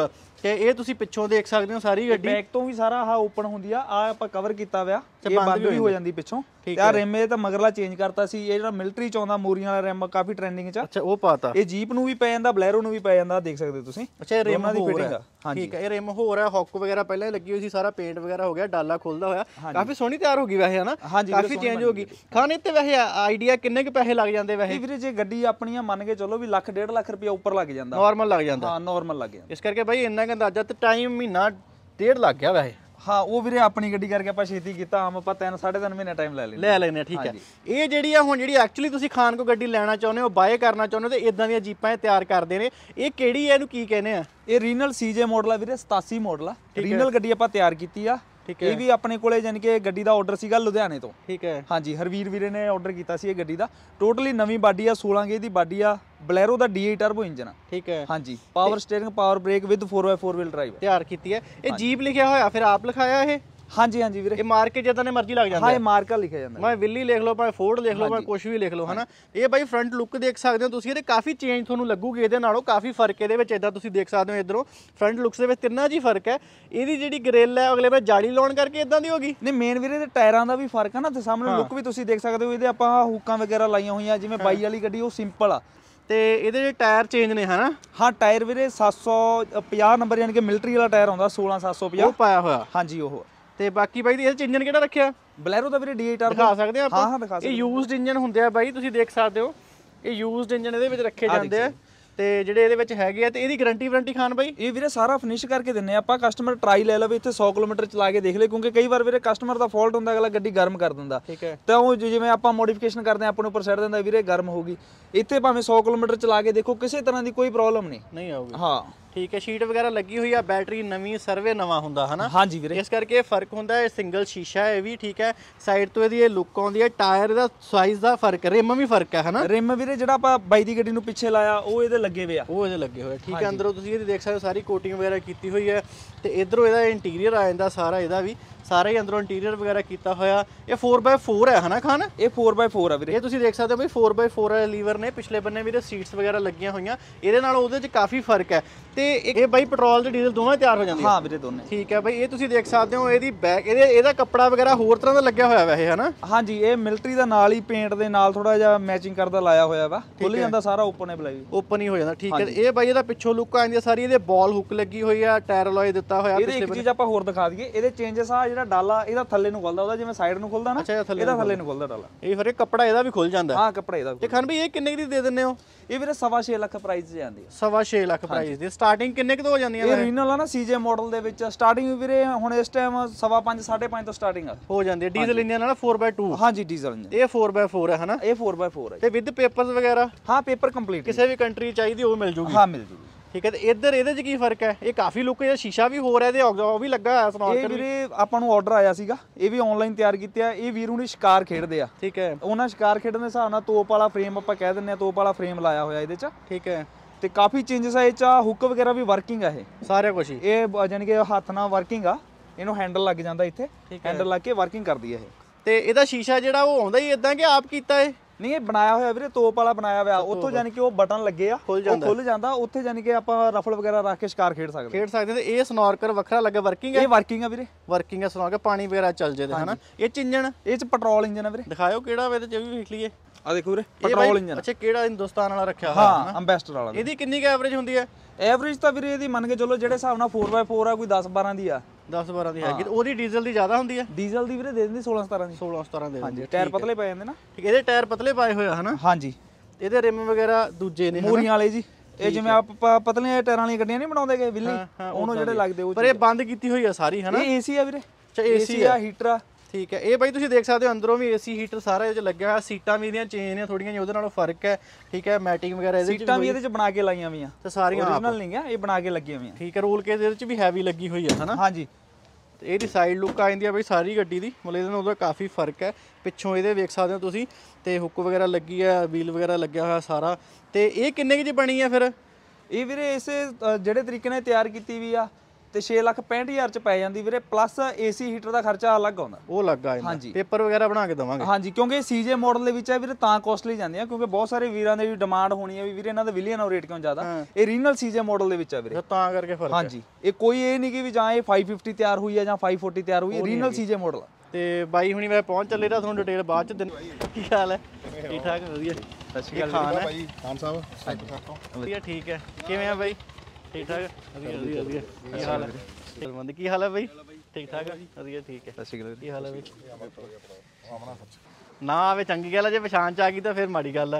ਤੇ ਇਹ ਤੁਸੀਂ ਪਿੱਛੋਂ ਦੇਖ ਸਕਦੇ ਹੋ ਸਾਰੀ ਗੱਡੀ ਬੈਕ ਤੋਂ ਵੀ ਸਾਰਾ ਆਹ ਓਪਨ ਹੁੰਦੀ ਆ ਆ ਆਪਾਂ ਕਵਰ ਕੀਤਾ ਹੋਇਆ ਇਹ ਬੰਦ ਵੀ ਹੋ ਜਾਂਦੀ ਪਿੱਛੋਂ ਤੇ ਆ ਰਿਮ ਇਹ ਤਾਂ ਮਗਰਲਾ ਚੇਂਜ ਕਰਤਾ ਸੀ ਇਹ ਜਿਹੜਾ ਮਿਲਟਰੀ ਚ ਆਉਂਦਾ ਮੋਰੀਆਂ ਵਾਲਾ ਰਿਮ ਕਾਫੀ ਟ੍ਰੈਂਡਿੰਗ ਚ ਅੱਛਾ ਉਹ ਪਾਤਾ ਇਹ ਜੀਪ ਨੂੰ ਵੀ ਪੈ ਜਾਂਦਾ ਬਲੈਰੋ ਨੂੰ ਵੀ ਪੈ ਜਾਂਦਾ ਦੇਖ ਸਕਦੇ ਹੋ ਤੁਸੀਂ ਅੱਛਾ ਇਹ ਰਿਮ ਦੀ ਹੋਰ ਫਿਟਿੰਗ ਹੈ ਠੀਕ ਹੈ ਇਹ ਰਿਮ ਹੋਰ ਹੈ ਹੁੱਕ ਵਗੈਰਾ ਪਹਿਲਾਂ ਹੀ ਲੱਗੀ ਹੋਈ ਸੀ ਸਾਰਾ ਪੇਂਟ ਵਗੈਰਾ ਹੋ ਗਿਆ ਡਾਲਾ ਖੁੱਲਦਾ ਹੋਇਆ ਕਾਫੀ ਸੋਹਣੀ ਤਿਆਰ ਹੋ ਗਈ ਵੈਸੇ ਹਨਾ ਕਾਫੀ ਚੇਂਜ ਹੋ ਗਈ ਖਾਣੇ ਤੇ ਵੈਸੇ ਆਈਡੀਆ ਕਿੰਨੇ ਕੁ ਪੈਸੇ ਲੱਗ ਜਾਂਦੇ ਵੈਸੇ ਵੀਰੇ ਜੇ ਗੱਡੀ ਆਪਣੀਆਂ ਮੰਨ ਕੇ ਚਲੋ ਵੀ ਲੱਖ ਡੇਢ ਲੱਖ ਰੁਪਏ ਉੱਪਰ ਲੱਗ ਜਾਂਦਾ ਨਾਰਮਲ ਲੱਗ ਜਾਂਦਾ ਹਾਂ ਨਾਰਮਲ ਲੱਗ ਜਾਂਦਾ ਇਸ ਕਰਕੇ ਬਾਈ ਇੰਨਾ ਕੁ ਅੰਦਾਜ਼ਾ ਤੇ ਟਾਈਮ ਮਹੀਨਾ ਡੇਢ ਲੱਗ ਗਿਆ ਵੈਸੇ ਹਾਂ ਉਹ ਵੀਰੇ ਆਪਣੀ ਗੱਡੀ ਕਰਕੇ ਆਪਾਂ ਛੇਤੀ ਕੀਤਾ ਆਮ ਆਪਾਂ ਤਿੰਨ ਸਾਢੇ ਤਿੰਨ ਮਹੀਨੇ ਟਾਈਮ ਲੈ ਲੈਂਦੇ ਲੈ ਲੈਨੇ ਠੀਕ ਹੈ ਇਹ ਜਿਹੜੀ ਆ ਹੁਣ ਜਿਹੜੀ ਐਕਚੁਅਲੀ ਤੁਸੀਂ ਖਾਨ ਕੋ ਗੱਡੀ ਲੈਣਾ ਚਾਹੁੰਦੇ ਹੋ ਬਾਏ ਕਰਨਾ ਚਾਹੁੰਦੇ ਹੋ ਤੇ ਇਦਾਂ ਦੀਆਂ ਜੀਪਾਂ ਇਹ ਤਿਆਰ ਕਰਦੇ ਨੇ ਇਹ ਕਿਹੜੀ ਹੈ ਇਹਨੂੰ ਕੀ ਕਹਿੰਦੇ ਆ ਇਹ ਰੀਨਲ ਸੀਜੇ ਮਾਡਲ ਆ ਵੀਰੇ ਸਤਾਸੀ ਮਾਡਲ ਆ ਰੀਨਲ ਗੱਡੀ ਆਪਾਂ ਤਿਆਰ ਕੀਤੀ ਆ ਇਹ ਵੀ ਆਪਣੇ ਕੋਲੇ ਜਾਨੀ ਕਿ ਗੱਡੀ ਦਾ ਆਰਡਰ ਸੀਗਾ ਲੁਧਿਆਣੇ ਤੋਂ ਠੀਕ ਹੈ ਹਾਂਜੀ ਹਰਵੀਰ ਵੀਰੇ ਨੇ ਆਰਡਰ ਕੀਤਾ ਸੀ ਇਹ ਗੱਡੀ ਦਾ ਟੋਟਲੀ ਨਵੀਂ ਬਾਡੀ ਆ ਸੋਲਾਂ ਗੇਜ ਦੀ ਬਾਡੀ ਆ ਬਲੈਰੋ ਦਾ ਡੀ ਆਈ ਟਰਬੋ ਇੰਜਨ ਆ ਠੀਕ ਹੈ ਹਾਂਜੀ power steering power brake with four by four wheel drive ਤਿਆਰ ਕੀਤੀ ਹੈ ਇਹ ਜੀਪ ਲਿਖਿਆ ਹੋਇਆ ਫਿਰ ਆਪ ਲਿਖਾਇਆ ਇਹ ਹਾਂਜੀ ਹਾਂਜੀ ਵੀਰੇ ਇਹ ਮਾਰ ਕੇ ਜਿੱਦਾਂ ਨੇ ਮਰਜ਼ੀ ਲੱਗ ਜਾਂਦਾ ਹਾਂ ਇਹ ਮਾਰਕਾ ਲਿਖਿਆ ਜਾਂਦਾ ਮੈਂ ਵਿੱਲੀ ਲਿਖ ਲਓ ਭਾਵੇਂ ਫੋਰਡ ਲਿਖ ਲਓ ਭਾਵੇਂ ਕੁਝ ਵੀ ਲਿਖ ਲਓ ਹਨਾ ਇਹ ਬਾਈ ਫਰੰਟ ਲੁੱਕ ਦੇਖ ਸਕਦੇ ਹੋ ਤੁਸੀਂ ਇਹਦੇ ਕਾਫੀ ਚੇਂਜ ਤੁਹਾਨੂੰ ਲੱਗੂਗੀ ਇਹਦੇ ਨਾਲੋਂ ਕਾਫੀ ਫਰਕ ਇਹਦੇ ਵਿੱਚ ਇਦਾਂ ਤੁਸੀਂ ਦੇਖ ਸਕਦੇ ਹੋ ਇਧਰੋਂ ਫਰੰਟ ਲੁੱਕਸ ਦੇ ਵਿੱਚ ਤਿੰਨਾਂ ਜੀ ਫਰਕ ਹੈ ਇਹਦੀ ਜਿਹੜੀ ਗ੍ਰਿਲ ਹੈ ਅਗਲੇ ਵਾਰ ਜਾਲੀ ਲਾਉਣ ਕਰਕੇ ਇਦਾਂ ਦੀ ਹੋਗੀ ਨਹੀਂ ਮੇਨ ਵੀਰੇ ਦੇ ਟਾਇਰਾਂ ਦਾ ਵੀ ਫਰਕ ਹੈ ਨਾ ਤੇ ਸਾਹਮਣੇ ਲੁੱਕ ਵੀ ਤੁਸੀਂ ਦੇਖ ਸਕਦੇ ਹੋ ਇਹਦੇ ਆਪਾਂ ਹੁੱਕਾਂ ਵਗੈਰਾ ਲਾਈਆਂ ਹੋਈਆਂ ਜਿਵੇਂ ਬਾਈ ਵਾਲੀ ਗੱਡੀ ਉਹ ਸਿੰਪਲ ਆ ਤੇ ਇਹਦੇ ਜਿਹੜੇ ਟਾਇਰ ਚੇਂਜ ਨੇ ਹਨਾ ਹਾਂ ਟਾਇਰ ਵੀਰੇ ਸੱਤ ਸੌ ਪੰਜਾਹ ਨੰਬਰ ਯਾਨੀ ਕਿ ਮਿਲਟਰੀ ਵਾਲਾ ਟਾਇਰ ਆਉਂਦਾ ਸੋਲਾਂ ਸੱਤ ਸੌ ਪੰਜਾਹ ਉਹ ਪਾਇਆ ਹੋਇਆ ਹਾਂਜੀ ਉਹ ਤੇ ਬਾਕੀ ਬਾਈ ਇਹਦੇ ਚ ਇੰਜਨ ਕਿਹੜਾ ਰੱਖਿਆ ਬਲੈਰੋ ਦਾ ਵੀਰੇ ਡੀ ਆਈ ਟਰਬੋ ਦਿਖਾ ਸਕਦੇ ਆ ਹਾਂ ਹਾਂ ਦਿਖਾ ਇਹ ਯੂਜ਼ਡ ਇੰਜਨ ਹੁੰਦੇ ਆ ਬਾਈ ਤੁਸੀਂ ਦੇਖ ਸਕਦੇ ਹੋ ਇਹ ਯੂਜ਼ਡ ਇੰਜਨ ਇਹਦੇ ਵਿੱਚ ਰੱਖੇ ਜਾਂਦੇ ਆ ਤੇ ਜਿਹੜੇ ਇਹਦੇ ਵਿੱਚ ਹੈਗੇ ਆ ਤੇ ਇਹਦੀ ਗਾਰੰਟੀ ਵਾਰੰਟੀ ਖਾਨ ਬਾਈ ਇਹ ਵੀਰੇ ਸਾਰਾ ਫਿਨਿਸ਼ ਕਰਕੇ ਦਿੰਨੇ ਆਪਾਂ ਕਸਟਮਰ ਟਰਾਈ ਲੈ ਲਵੇ ਇੱਥੇ ਸੌ ਕਿਲੋਮੀਟਰ ਚਲਾ ਕੇ ਦੇਖ ਲੈ ਕਿਉਂਕਿ ਕਈ ਵਾਰ ਵੀਰੇ ਕਸਟਮਰ ਦਾ ਫਾਲਟ ਹੁੰਦਾ ਅਗਲਾ ਗੱਡੀ ਗਰਮ ਕਰ ਦਿੰਦਾ ਠੀਕ ਹੈ ਤਾਂ ਉਹ ਜਿਵੇਂ ਆਪਾਂ ਮੋਡੀਫਿਕੇਸ਼ਨ ਕਰਦੇ ਆ ਆਪਾਂ ਨੂੰ ਉੱਪਰ ਸੈੱਟ ਦਿੰਦਾ ਵੀਰੇ ਗਰਮ ਹੋਗੀ ਇੱਥੇ ਭਾਵੇਂ ਸੌ ਕਿਲੋਮੀਟਰ ਚਲਾ ਕੇ ਦੇਖੋ ਕਿਸੇ ਤਰ੍ਹਾਂ ਦੀ ਕੋਈ ਪ੍ਰੋਬਲਮ ਨਹੀਂ ਨਹੀਂ ਆਊਗੀ ਹਾਂ ਠੀਕ ਹੈ ਸ਼ੀਟ ਵਗੈਰਾ ਲੱਗੀ ਹੋਈ ਆ ਬੈਟਰੀ ਨਵੀਂ ਸਰਵੇ ਨਵਾਂ ਹੁੰਦਾ ਹਨਾ ਹਾਂਜੀ ਵੀਰੇ ਇਸ ਕਰਕੇ ਇਹ ਫਰਕ ਹੁੰਦਾ ਹੈ ਸਿੰਗਲ ਸ਼ੀਸ਼ਾ ਹੈ ਇਹ ਵੀ ਠੀਕ ਹੈ ਸਾਈਡ ਤੋਂ ਇਹਦੀ ਇਹ ਲੁੱਕ ਆਉਂਦੀ ਹੈ ਟਾਇਰ ਦਾ ਸਾਈਜ਼ ਦਾ ਫਰਕ ਹੈ ਰਿਮ ਵੀ ਫਰਕ ਹੈ ਹਨਾ ਰਿਮ ਵੀਰੇ ਜਿਹੜਾ ਆਪਾਂ ਬਾਈ ਦੀ ਗੱਡੀ ਨੂੰ ਪਿੱਛੇ ਲਾਇਆ ਉਹ ਇਹਦੇ ਲੱਗੇ ਹੋਏ ਆ ਉਹ ਇਹਦੇ ਲੱਗੇ ਹੋਏ ਠੀਕ ਹੈ ਅੰਦਰੋਂ ਤੁਸੀਂ ਇਹਦੀ ਦੇਖ ਸਕਦੇ ਹੋ ਸਾਰੀ ਕੋਟਿੰਗ ਵਗੈਰਾ ਕੀਤੀ ਹੋਈ ਹੈ ਤੇ ਇਧਰੋਂ ਇਹਦਾ ਇੰਟੀਰੀਅਰ ਆ ਜਾਂਦਾ ਸਾਰਾ ਇਹਦਾ ਵੀ ਸਾਰਾ ਹੀ ਅੰਦਰੋਂ ਇੰਟੀਰੀਅਰ ਵਗੈਰਾ ਕੀਤਾ ਹੋਇਆ ਇਹ ਫੋਰ ਬਾਈ ਫੋਰ ਹੈ ਹਨਾ ਖਾਨ ਇਹ ਫੋਰ ਬਾਈ ਫੋਰ ਆ ਵੀਰੇ ਇਹ ਤੁਸੀਂ ਦੇਖ ਸਕਦੇ ਹੋ ਬਈ ਫੋਰ ਬਾਈ ਫੋਰ ਵਾਲੇ ਲੀਵਰ ਨੇ ਪਿਛਲੇ ਬੰਨੇ ਵੀ ਇਹਦੇ ਸੀਟਸ ਵਗੈਰਾ ਲੱਗੀਆਂ ਹੋਈਆਂ ਇਹਦੇ ਨਾਲ ਉਹਦੇ ਚ ਕਾਫੀ ਫਰਕ ਹੈ ਤੇ ਇਹ ਬਾਈ ਪੈਟਰੋਲ ਤੇ ਡੀਜ਼ਲ ਦੋਵੇਂ ਤਿਆਰ ਹੋ ਜਾਂਦੀ ਹਾਂ ਵੀਰੇ ਦੋਨੇ ਠੀਕ ਹੈ ਬਾਈ ਇਹ ਤੁਸੀਂ ਦੇਖ ਸਕਦੇ ਹੋ ਇਹਦੀ ਬੈਕ ਇਹਦੇ ਇਹਦਾ ਕੱਪੜਾ ਵਗੈਰਾ ਹੋਰ ਤਰ੍ਹਾਂ ਦਾ ਲੱਗਿਆ ਹੋਇਆ ਵੈਸੇ ਹਨਾ ਹਾਂਜੀ ਇਹ ਮਿਲਟਰੀ ਦਾ ਨਾਲ ਹੀ ਪੇਂਟ ਦੇ ਨਾਲ ਥੋੜਾ ਜਿਹਾ ਮੈਚਿੰਗ ਕਰਦਾ ਲਾਇਆ ਹੋਇਆ ਵਾ ਖੁੱਲ ਜਾਂਦਾ ਸਾਰਾ ਓਪਨ ਹੈ ਬਲਾਈ ਓਪਨ ਹੀ ਹੋ ਜਾਂਦਾ ਠੀਕ ਹੈ ਇਹ ਬਾਈ ਇਹਦਾ ਪਿੱਛੋਂ ਲੁੱਕ ਆਉਂਦੀ ਸਾਰੀ ਇਹਦੇ ਬਾਲ ਹੁੱਕ ਲੱਗੀ ਹੋਈ ਆ ਟਾਇਰ ਅਲੋਏ ਦਿੱਤਾ ਹੋਇਆ ਇਹਦੇ ਇੱਕ ਚੀਜ਼ ਆਪਾਂ ਹੋਰ ਦਿਖਾ ਦਈਏ ਇਹਦੇ ਚੇਂਜਸ ਆ ਜਿਹੜਾ ਡਾਲਾ ਇਹਦਾ ਥੱਲੇ ਨੂੰ ਖੁੱਲਦਾ ਉਹਦਾ ਜਿਵੇਂ ਸਾਈਡ ਨੂੰ ਖੁੱਲਦਾ ਨਾ ਇਹਦਾ ਥੱਲੇ ਨੂੰ ਖੁੱਲਦਾ ਡਾਲਾ ਇਹ ਫਿਰ ਕੱਪੜਾ ਇਹਦਾ ਵੀ ਖੁੱਲ ਜਾਂਦਾ ਹਾਂ ਕੱਪੜਾ ਇਹਦਾ ਤੇ ਖਾਨ ਵੀ ਇਹ ਕਿੰਨੇ ਦੀ ਦੇ ਦਿੰਦੇ ਹੋ ਇਹ ਵੀਰੇ ਸਵਾ ਛੇ ਲੱਖ ਪ੍ਰਾਈਸ ਜਾਂਦੀ ਆ ਸਵਾ ਛੇ ਲੱਖ ਪ੍ਰਾਈਸ ਦੀ ਸਟਾਰਟਿੰਗ ਕਿੰਨੇ ਕੁ ਤੋਂ ਹੋ ਜਾਂਦੀਆਂ ਇਹ ਰੀਨਲ ਆ ਨਾ ਸੀਜੇ ਮਾਡਲ ਦੇ ਵਿੱਚ ਸਟਾਰਟਿੰਗ ਵੀਰੇ ਹੁਣ ਇਸ ਟਾਈਮ ਸਵਾ ਪੰਜ ਸਾਢੇ ਪੰਜ ਤੋਂ ਸਟਾਰਟਿੰਗ ਆ ਹੋ ਜਾਂਦੀ ਹੈ ਡੀਜ਼ਲ ਇੰਜਨ ਨਾਲ ਫੋਰ ਬਾਈ ਟੂ ਹਾਂਜੀ ਡੀਜ਼ਲ ਇੰਜਨ ਇਹ ਫੋਰ ਬਾਈ ਫੋਰ ਹੈ ਹਨਾ ਇਹ ਫੋਰ ਬਾਈ ਫੋਰ ਹੈ ਤੇ ਵਿਦ ਪੇਪਰਸ ਵਗੈਰਾ ਹਾਂ ਪੇਪਰ ਕੰਪਲੀਟ ਕਿਸੇ ਵੀ ਕੰਟਰੀ ਚਾਹੀਦੀ ਉਹ ਮਿਲ ਜੂਗੀ ਹਾਂ ਮਿਲ ਜੂਗੀ ਠੀਕ ਹੈ ਤੇ ਇੱਧਰ ਇਹਦੇ 'ਚ ਕੀ ਫਰਕ ਹੈ ਇਹ ਕਾਫੀ ਲੁੱਕ ਇਹ ਸ਼ੀਸ਼ਾ ਵੀ ਹੋਰ ਹੈ ਇਹਦੇ ਉਹ ਵੀ ਲੱਗਾ ਹੋਇਆ ਸਨੌਰਕਲ ਇਹ ਵੀਰੇ ਆਪਾਂ ਨੂੰ ਆਰਡਰ ਆਇਆ ਸੀਗਾ ਇਹ ਵੀ ਆਨਲਾਈਨ ਤਿਆਰ ਕੀਤੇ ਆ ਇਹ ਵੀਰ ਹੁਣੀ ਸ਼ਿਕਾਰ ਖੇਡਦੇ ਆ ਠੀਕ ਹੈ ਉਹਨਾਂ ਸ਼ਿਕਾਰ ਖੇਡਣ ਦੇ ਹਿਸਾਬ ਨਾਲ ਤੋਪ ਵਾਲਾ ਫਰੇਮ ਆਪਾਂ ਕਹਿ ਦਿੰਦੇ ਆ ਤੋਪ ਵਾਲਾ ਫਰੇਮ ਲਾਇਆ ਹੋਇਆ ਇਹਦੇ 'ਚ ਠੀਕ ਹੈ ਤੇ ਕਾਫੀ ਚੇਂਜਸ ਆ ਇਹ 'ਚ ਹੁੱਕ ਵਗੈਰਾ ਵੀ ਵਰਕਿੰਗ ਆ ਇਹ ਸਾਰਾ ਕੁਝ ਹੀ ਇਹ ਜਾਨੀ ਕਿ ਹੱਥ ਨਾਲ ਵਰਕਿੰਗ ਆ ਇਹਨੂੰ ਹੈਂਡਲ ਲੱਗ ਜਾਂਦਾ ਇੱਥੇ ਹੈਂਡਲ ਲੱਗ ਕੇ ਵਰਕਿੰਗ ਕਰਦੀ ਆ ਇਹ ਤੇ ਇਹਦਾ ਸ਼ੀਸ਼ਾ ਜਿਹੜਾ ਉਹ ਆਉਂਦਾ ਹੀ ਇਦਾਂ ਕਿ ਆਪ ਕੀਤਾ ਏ ਨਹੀਂ ਇਹ ਬਣਾਇਆ ਹੋਇਆ ਵੀਰੇ ਤੋਪ ਵਾਲਾ ਬਣਾਇਆ ਹੋਇਆ ਉੱਥੋਂ ਜਾਨੀ ਕਿ ਉਹ ਬਟਨ ਲੱਗੇ ਆ ਉਹ ਖੁੱਲ ਜਾਂਦਾ ਉੱਥੇ ਜਾਨੀ ਕਿ ਆਪਾਂ ਰਫਲ ਵਗੈਰਾ ਰੱਖ ਕੇ ਸ਼ਿਕਾਰ ਖੇਡ ਸਕਦੇ ਖੇਡ ਸਕਦੇ ਤੇ ਇਹ ਸਨੌਰਕਲ ਵੱਖਰਾ ਲੱਗਾ ਵਰਕਿੰਗ ਹੈ ਇਹ ਵਰਕਿੰਗ ਆ ਵੀਰੇ ਵਰਕਿੰਗ ਹੈ ਸਨੌਰਕਲ ਪਾਣੀ ਵਗੈਰਾ ਚੱਲ ਜੇ ਤੇ ਹਨਾ ਇਹ ਚ ਇੰਜਨ ਇਹ ਚ ਪੈਟਰੋਲ ਇੰਜਨ ਆ ਵੀਰੇ ਦਿਖਾਇਓ ਕਿਹੜਾ ਵੇ ਤੇ ਵੀ ਵੇਖ ਲਈਏ ਆ ਦੇਖੋ ਵੀਰੇ ਪੈਟਰੋਲ ਇੰਜਨ ਅੱਛਾ ਕਿਹੜਾ ਹਿੰਦੁਸਤਾਨ ਵਾਲਾ ਰੱਖਿਆ ਹੋਇਆ ਹਾਂ ਅੰਬੈਸਡਰ ਵਾਲਾ ਇਹਦੀ ਕਿੰਨੀ ਕੁ ਐਵਰੇਜ ਹੁੰਦੀ ਹੈ ਐਵਰੇਜ ਤਾਂ ਵੀਰੇ ਇਹਦੀ ਮੰਨ ਕੇ ਚੱਲੋ ਜਿਹੜੇ ਹਿਸਾਬ ਨਾਲ ਫੋਰ ਬਾਈ ਫੋਰ ਆ ਕੋਈ ਦਸ ਬਾਰਾਂ ਦੀ ਆ ਦਸ ਬਾਰਾਂ ਦੀ ਹੈਗੀ ਤੇ ਉਹਦੀ ਡੀਜ਼ਲ ਦੀ ਜ਼ਿਆਦਾ ਹੁੰਦੀ ਹੈ ਡੀਜ਼ਲ ਦੀ ਵੀਰੇ ਦੇ ਦਿੰਦੀ ਸੋਲਾਂ ਸਤਾਰਾਂ ਦੀ ਸੋਲਾਂ ਸਤਾਰਾਂ ਦੇ ਹਾਂਜੀ ਟਾਇਰ ਪਤਲੇ ਪੈ ਜਾਂਦੇ ਨਾ ਠੀਕ ਇਹਦੇ ਟਾਇਰ ਪਤਲੇ ਪਾਏ ਹੋਏ ਆ ਹਨਾ ਹਾਂਜੀ ਇਹਦੇ ਰਿਮ ਵਗੈਰਾ ਦੂਜੇ ਨੇ ਮੂਰੀਆਂ ਵਾਲੇ ਜੀ ਇਹ ਜਿਵੇਂ ਆਪਾਂ ਪਤਲੀਆਂ ਟਾਇਰਾਂ ਵਾਲੀਆਂ ਗੱਡੀਆਂ ਨਹੀਂ ਬਣਾਉਂਦੇਗੇ ਵਿੱਲੀ ਉਹਨੂੰ ਜਿਹੜੇ ਲੱਗਦੇ ਉਹ ਪਰ ਇਹ ਬੰਦ ਕੀਤੀ ਹੋਈ ਆ ਸਾਰੀ ਹਨਾ ਇਹ ਏਸੀ ਆ ਵੀਰੇ ਅੱਛਾ ਏਸੀ ਆ ਹੀਟਰ ਆ ਠੀਕ ਹੈ ਇਹ ਬਾਈ ਤੁਸੀਂ ਦੇਖ ਸਕਦੇ ਹੋ ਅੰਦਰੋਂ ਵੀ ਏਸੀ ਹੀਟਰ ਸਾਰਾ ਇਹਦੇ ਚ ਲੱਗਿਆ ਹੋਇਆ ਸੀਟਾਂ ਵੀ ਇਹਦੀਆਂ ਚੇਂਜ ਨੇ ਥੋੜੀਆਂ ਜਿਹਾ ਉਹਦੇ ਨਾਲੋਂ ਫਰਕ ਹੈ ਠੀਕ ਹੈ ਮੈਟਿੰਗ ਵਗੈਰਾ ਇਹਦੇ ਚ ਸੀਟਾਂ ਵੀ ਇਹਦੇ ਚ ਬਣਾ ਕੇ ਲਾਈਆਂ ਹੋਈਆਂ ਤੇ ਸਾਰੀਆਂ ਓਰੀਜਨਲ ਨਹੀਂ ਆ ਇਹ ਬਣਾ ਕੇ ਲੱਗੀਆਂ ਹੋਈਆਂ ਠੀਕ ਹੈ ਰੋਲ ਕੇਸ ਇਹਦੇ ਚ ਵੀ ਹੈਵੀ ਲੱਗੀ ਹੋਈ ਹੈ ਹਨਾ ਹਾਂਜੀ ਤੇ ਇਹਦੀ ਸਾਈਡ ਲੁੱਕ ਆ ਜਾਂਦੀ ਆ ਬਈ ਸਾਰੀ ਗੱਡੀ ਦੀ ਮਤਲਬ ਇਹਦੇ ਨਾਲ ਉਹਦਾ ਕਾਫੀ ਫਰਕ ਹੈ ਪਿੱਛੋਂ ਇਹਦੇ ਵੇਖ ਸਕਦੇ ਹੋ ਤੁਸੀਂ ਤੇ ਹੁੱਕ ਵਗੈਰਾ ਲੱਗੀ ਆ ਵੀਲ ਵਗੈਰਾ ਲੱਗਿਆ ਹੋਇਆ ਸਾਰਾ ਤੇ ਇਹ ਕਿੰਨੇ ਕੁ ਦੀ ਬਣੀ ਆ ਫਿਰ ਇਹ ਵੀਰੇ ਇਸੇ ਜਿਹੜੇ ਤਰੀਕੇ ਨਾਲ ਤਿਆਰ ਕੀਤੀ ਵੀ ਆ ਤੇ ਛੇ ਲੱਖ ਪੈਂਹਠ ਹਜ਼ਾਰ ਚ ਪੈ ਜਾਂਦੀ ਵੀਰੇ, ਪਲੱਸ ਏਸੀ ਹੀਟਰ ਦਾ ਖਰਚਾ ਅਲੱਗ ਆਉਂਦਾ। ਉਹ ਲੱਗਾ ਇਹਨਾਂ ਪੇਪਰ ਵਗੈਰਾ ਬਣਾ ਕੇ ਦਵਾਂਗੇ। ਹਾਂਜੀ, ਕਿਉਂਕਿ ਸੀਜੇ ਮਾਡਲ ਦੇ ਵਿੱਚ ਹੈ ਵੀਰੇ ਤਾਂ ਕੋਸਟਲੀ ਜਾਂਦੇ ਆ, ਕਿਉਂਕਿ ਬਹੁਤ ਸਾਰੇ ਵੀਰਾਂ ਦੇ ਵੀ ਡਿਮਾਂਡ ਹੋਣੀ ਹੈ ਵੀ ਵੀਰੇ ਇਹਨਾਂ ਦਾ ਵਿਲੀਅਨ ਰੇਟ ਕਿਉਂ ਜ਼ਿਆਦਾ, ਇਹ ਰੀਜਨਲ ਸੀਜੇ ਮਾਡਲ ਦੇ ਵਿੱਚ ਆ ਵੀਰੇ, ਤਾਂ ਕਰਕੇ ਫਰਕ। ਹਾਂਜੀ, ਇਹ ਕੋਈ ਇਹ ਨਹੀਂ ਕਿ ਵੀ ਜਾਂ ਇਹ ਪੰਜ ਸੌ ਪਚਾਸ ਤਿਆਰ ਹੋਈ ਹੈ ਜਾਂ ਪੰਜ ਸੌ ਚਾਲੀ ਤਿਆਰ ਹੋਈ ਹੈ, ਰੀਜਨਲ ਸੀਜੇ ਮਾਡਲ ਆ। ਤੇ ਬਾਈ ਹੁਣੀ ਮੈਂ ਪਹੁੰਚ ਚੱਲੇ ਤਾਂ ਤੁਹਾਨੂੰ ਡਿਟੇਲ ਬਾਅਦ ਚ ਦਿਨ। ਕੀ ਹਾਲ ਹੈ? ਠੀਕ ਠਾਕ? ਵਧੀਆ। ਸਤਿ ਸ਼੍ਰੀ ਅਕਾਲ ਭਾਈ ਖਾਨ ਸਾਹਿਬ। ਵਧੀਆ, ਠੀਕ ਹੈ। ਕਿਵੇਂ ਆ ਬਾਈ? ਠੀਕ ਠਾਕ? ਵਧੀਆ ਵਧੀਆ ਵਧੀਆ। ਕੀ ਹਾਲ ਹੈ? ਚਲਮੰਦ ਕੀ ਹਾਲ ਹੈ ਬਾਈ? ਠੀਕ ਠਾਕ? ਵਧੀਆ, ਠੀਕ ਹੈ। ਸਤਿ ਸ਼੍ਰੀ ਅਕਾਲ। ਕੀ ਹਾਲ ਹੈ ਬਾਈ? ਨਾ ਆਵੇ ਚੰਗੀ ਗੱਲ ਹੈ, ਜੇ ਪਛਾਣ ਚ ਆ ਗਈ ਤਾਂ ਫਿਰ ਮਾੜੀ ਗੱਲ ਹੈ।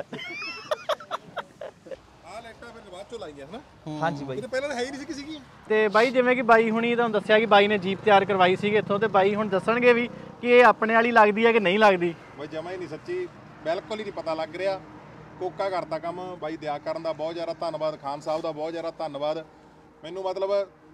ਹਾਂਜੀ ਬਾਈ, ਪਹਿਲਾਂ ਤਾਂ ਹੈ ਹੀ ਨਹੀਂ ਸੀ ਕਿਸੇ ਕੀ। ਤੇ ਬਾਈ ਜਿਵੇਂ ਕਿ ਬਾਈ ਹੁਣੀ ਤੁਹਾਨੂੰ ਦੱਸਿਆ ਕਿ ਬਾਈ ਨੇ ਜੀਪ ਤਿਆਰ ਕਰਵਾਈ ਸੀਗੀ ਇੱਥੋਂ, ਤੇ ਬਾਈ ਹੁਣ ਦੱਸਣਗੇ ਵੀ ਕਿ ਇਹ ਆਪਣੇ ਵਾਲੀ ਲੱਗਦੀ ਹੈ ਕਿ ਨਹੀਂ ਲੱਗਦੀ। ਬਾਈ ਜਮਾ ਹੀ ਨਹੀਂ, ਸੱਚੀ ਬਿਲਕੁਲ ਹੀ ਨਹੀਂ ਪਤਾ ਲੱਗ ਰਿਹਾ। ਕੋਕਾ ਕਰਤਾ ਕੰਮ ਬਾਈ ਦਿਆ ਕਰਨ ਦਾ ਬਹੁਤ ਜ਼ਿਆਦਾ ਧੰਨਵਾਦ, ਖਾਨ ਸਾਹਿਬ ਦਾ ਬਹੁਤ ਜ਼ਿਆਦਾ ਧੰਨਵਾਦ। ਮੈਨੂੰ ਮਤਲਬ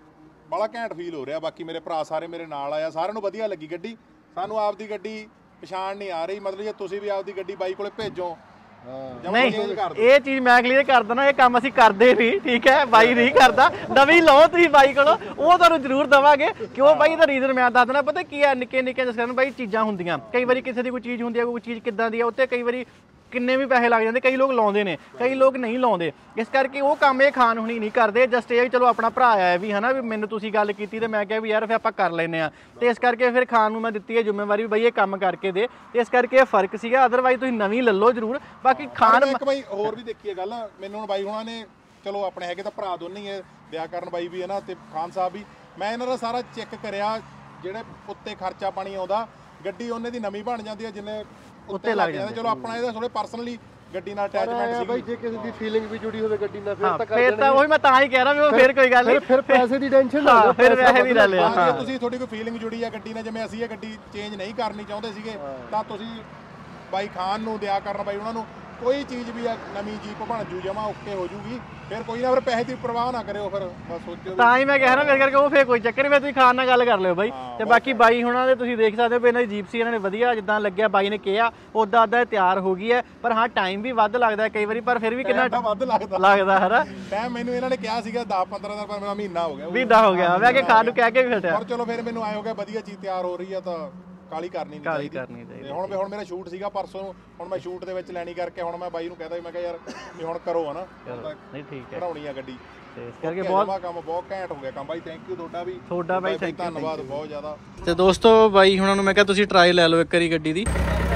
ਬੜਾ ਘੈਂਟ ਫੀਲ ਹੋ ਰਿਹਾ। ਬਾਕੀ ਮੇਰੇ ਭਰਾ ਸਾਰੇ ਮੇਰੇ ਨਾਲ ਆਇਆ, ਸਾਰਿਆਂ ਨੂੰ ਵਧੀਆ ਲੱਗੀ ਗੱਡੀ। ਸਾਨੂੰ ਆਪਦੀ ਗੱਡੀ ਪਛਾਣ ਨਹੀਂ ਆ ਰਹੀ, ਮਤਲਬ ਜੇ ਤੁਸੀਂ ਵੀ ਆਪਦੀ ਗੱਡੀ ਬਾਈ ਕੋਲੇ ਭੇਜੋ। ਨਹੀਂ, ਇਹ ਚੀਜ਼ ਮੈਂ ਕਲੀਅਰ ਕਰ ਦਣਾ, ਇਹ ਕੰਮ ਅਸੀਂ ਕਰਦੇ ਨਹੀਂ, ਠੀਕ ਹੈ? ਬਾਈ ਨਹੀਂ ਕਰਦਾ। ਨਵੀਂ ਲਓ ਤੁਸੀਂ ਬਾਈ ਕੋਲੋਂ, ਉਹ ਤੁਹਾਨੂੰ ਜ਼ਰੂਰ ਦੇਵਾਂਗੇ। ਕਿਉਂ ਬਾਈ? ਇਹਦਾ ਰੀਜ਼ਨ ਮੈਂ ਦੱਸ ਦੇਣਾ। ਪਤਾ ਕੀ ਹੈ, ਨਿੱਕੇ ਨਿੱਕੇ ਜਿਸ ਕਾਰਨ ਬਾਈ ਚੀਜ਼ਾਂ ਹੁੰਦੀਆਂ, ਕਈ ਵਾਰੀ ਕਿਸੇ ਦੀ ਕੋਈ ਚੀਜ਼ ਹੁੰਦੀ ਹੈ, ਕੋਈ ਚੀਜ਼ ਕਿੱਦਾਂ ਦੀ ਹੈ, ਉੱਤੇ ਕਈ ਵਾਰੀ ਕਿੰਨੇ ਵੀ ਪੈਸੇ ਲੱਗ ਜਾਂਦੇ। ਕਈ ਲੋਕ ਲਾਉਂਦੇ ਨੇ, ਕਈ ਲੋਕ ਨਹੀਂ ਲਾਉਂਦੇ। ਇਸ ਕਰਕੇ ਉਹ ਕੰਮ ਇਹ ਖਾਨ ਹੁਣੀ ਨਹੀਂ ਕਰਦੇ। ਜਸਟ ਇਹ ਚਲੋ ਆਪਣਾ ਭਰਾ ਆਇਆ ਵੀ ਹੈ ਨਾ, ਵੀ ਮੈਨੂੰ ਤੁਸੀਂ ਗੱਲ ਕੀਤੀ ਤੇ ਮੈਂ ਕਿਹਾ ਵੀ ਯਾਰ ਫਿਰ ਆਪਾਂ ਕਰ ਲੈਂਦੇ ਆ। ਤੇ ਇਸ ਕਰਕੇ ਫਿਰ ਖਾਨ ਨੂੰ ਮੈਂ ਦਿੱਤੀ ਹੈ ਜ਼ਿੰਮੇਵਾਰੀ ਵੀ ਬਈ ਇਹ ਕੰਮ ਕਰਕੇ ਦੇ। ਤੇ ਇਸ ਕਰਕੇ ਇਹ ਫਰਕ ਸੀਗਾ, ਅਦਰਵਾਈਜ਼ ਤੁਸੀਂ ਨਵੀਂ ਲੈ ਲਓ ਜ਼ਰੂਰ। ਬਾਕੀ ਖਾਨ ਇੱਕ ਬਾਈ ਹੋਰ ਵੀ ਦੇਖੀਏ ਗੱਲ, ਮੈਨੂੰ ਹੁਣ ਬਾਈ ਹੁਣਾਂ ਨੇ ਚਲੋ ਆਪਣੇ ਹੈਗੇ ਤਾਂ ਭਰਾ ਦੋਨੇ ਹੀ ਹੈ, ਦਿਆ ਕਰਨ ਬਾਈ ਵੀ ਹੈ ਨਾ ਤੇ ਖਾਨ ਸਾਹਿਬ ਵੀ। ਮੈਂ ਇਹਨਾਂ ਦਾ ਸਾਰਾ ਚੈੱਕ ਕਰਿਆ, ਜਿਹੜੇ ਉੱਤੇ ਖਰਚਾ ਪਾਣੀ ਆਉਂਦਾ, ਗੱਡੀ ਉਹਨੇ ਦੀ ਨਵੀਂ ਬਣ ਜਾਂਦੀ ਹੈ ਜਿੰਨੇ ਉੱਤੇ ਲੱਗ ਜਾਂਦੇ। ਚਲੋ ਆਪਣਾ ਇਹਦਾ ਥੋੜੇ ਪਰਸਨਲੀ ਗੱਡੀ ਨਾਲ ਅਟੈਚਮੈਂਟ ਸੀ ਬਾਈ, ਜੇ ਕਿਸੇ ਦੀ ਫੀਲਿੰਗ ਵੀ ਜੁੜੀ ਹੋਵੇ ਗੱਡੀ ਨਾਲ ਫਿਰ ਤਾਂ ਕਰ ਫਿਰ ਤਾਂ ਉਹੀ ਮੈਂ ਤਾਂ ਹੀ ਕਹਿ ਰਿਹਾ ਵੀ ਉਹ ਫਿਰ ਕੋਈ ਗੱਲ ਨਹੀਂ, ਫਿਰ ਪੈਸੇ ਦੀ ਟੈਨਸ਼ਨ ਨਾ ਲਓ, ਫਿਰ ਪੈਸੇ ਦੀ ਗੱਲ ਹੈ। ਜੇ ਤੁਸੀਂ ਤੁਹਾਡੀ ਕੋਈ ਫੀਲਿੰਗ ਜੁੜੀ ਹੈ ਗੱਡੀ ਨਾਲ, ਜਿਵੇਂ ਅਸੀਂ ਇਹ ਗੱਡੀ ਚੇਂਜ ਨਹੀਂ ਕਰਨੀ ਚਾਹੁੰਦੇ ਸੀਗੇ, ਤਾਂ ਤੁਸੀਂ ਬਾਈ ਖਾਨ ਨੂੰ ਦਿਆ ਕਰਨ ਬਾਈ ਉਹਨਾਂ ਨੂੰ ਕੋਈ ਚੀਜ਼ ਵੀ ਆ ਨਵੀਂ ਜੀਪ ਬਣ ਜੂ, ਜਮਾ ਓਕੇ ਹੋ ਜੂਗੀ। ਫਿਰ ਕੋਈ ਨਾ, ਫਿਰ ਪੈਸੇ ਦੀ ਪਰਵਾਹ ਨਾ ਕਰਿਓ, ਫਿਰ ਬਸ ਸੋਚਿਓ। ਤਾਂ ਹੀ ਮੈਂ ਕਹਿ ਰਿਹਾ ਮੇਰੇ ਕਰਕੇ ਉਹ ਫਿਰ ਕੋਈ ਚੱਕਰ ਨਹੀਂ, ਤੁਸੀਂ ਖਾਨ ਨਾਲ ਗੱਲ ਕਰ ਲਿਓ ਬਾਈ। ਤੇ ਬਾਕੀ ਬਾਈ ਹੁਣਾਂ ਦੇ ਤੁਸੀਂ ਦੇਖ ਸਕਦੇ ਹੋ ਇਹਨਾਂ ਦੀ ਜੀਪ ਸੀ, ਇਹਨਾਂ ਨੇ ਵਧੀਆ ਜਿੱਦਾਂ ਲੱਗਿਆ ਬਾਈ ਨੇ ਕਿਹਾ ਉਦਾਂ ਉਦਾਂ ਤਿਆਰ ਹੋ ਗਈ ਹੈ। ਪਰ ਹਾਂ ਟਾਈਮ ਵੀ ਵੱਧ ਲੱਗਦਾ ਕਈ ਵਾਰੀ, ਪਰ ਫਿਰ ਵੀ ਕਿੰਨਾ ਵੱਧ ਲੱਗਦਾ ਲੱਗਦਾ ਹੈ ਨਾ ਟਾਈਮ। ਮੈਨੂੰ ਇਹਨਾਂ ਨੇ ਕਿਹਾ ਸੀਗਾ ਦਸ ਪੰਦਰਾਂ ਦਿਨ, ਪਰ ਮੇਰਾ ਮਹੀਨਾ ਹੋ ਗਿਆ। ਮਹੀਨਾ ਹੋ ਗਿਆ ਮੈਂ ਕਿ ਖਾਨ ਨੂੰ ਕਹਿ ਕੇ ਵੀ ਹਟਿਆ। ਪਰ ਚਲੋ ਫਿਰ ਮੈਨੂੰ ਆਏ ਹੋ ਗਿਆ ਵਧੀਆ ਚੀਜ਼ ਤਿਆਰ ਹੋ ਰਹੀ ਆ ਤਾਂ ਕਾਲੀ ਕਰਨੀ ਨਹੀਂ ਕਾਲੀ ਕਰਨੀ ਚਾਹੀਦੀ। ਹੁਣ ਹੁਣ ਮੇਰਾ ਸ਼ੂਟ ਸੀਗਾ ਪਰਸੋਂ ਨੂੰ, ਹੁਣ ਮੈਂ ਸ਼ੂਟ ਦੇ ਵਿੱਚ ਲੈਣੀ ਕਰਕੇ ਹੁਣ ਮੈਂ ਬਾਈ ਨੂੰ ਕਹਿਦਾ ਵੀ ਮੈਂ ਕਿਹਾ ਯਾਰ ਵੀ ਹੁਣ ਕਰੋ ਹਨਾ, ਨਹੀਂ ਠੀਕ ਹੈ, ਬਣਾਉਣੀ ਆ ਗੱਡੀ। ਤੇ ਇਸ ਕਰਕੇ ਬਹੁਤ ਕੰਮ ਬਹੁਤ ਘੈਂਟ ਹੋ ਗਿਆ ਕੰਮ ਬਾਈ। ਥੈਂਕ ਯੂ ਤੁਹਾਡਾ ਵੀ, ਤੁਹਾਡਾ ਬਾਈ ਥੈਂਕ ਯੂ, ਧੰਨਵਾਦ ਬਹੁਤ ਜ਼ਿਆਦਾ। ਤੇ ਦੋਸਤੋ ਬਾਈ ਹੁਣਾਂ ਨੂੰ ਮੈਂ ਕਿਹਾ ਤੁਸੀਂ ਟਰਾਈ ਲੈ ਲਓ ਇੱਕ ਵਾਰੀ ਗੱਡੀ ਦੀ।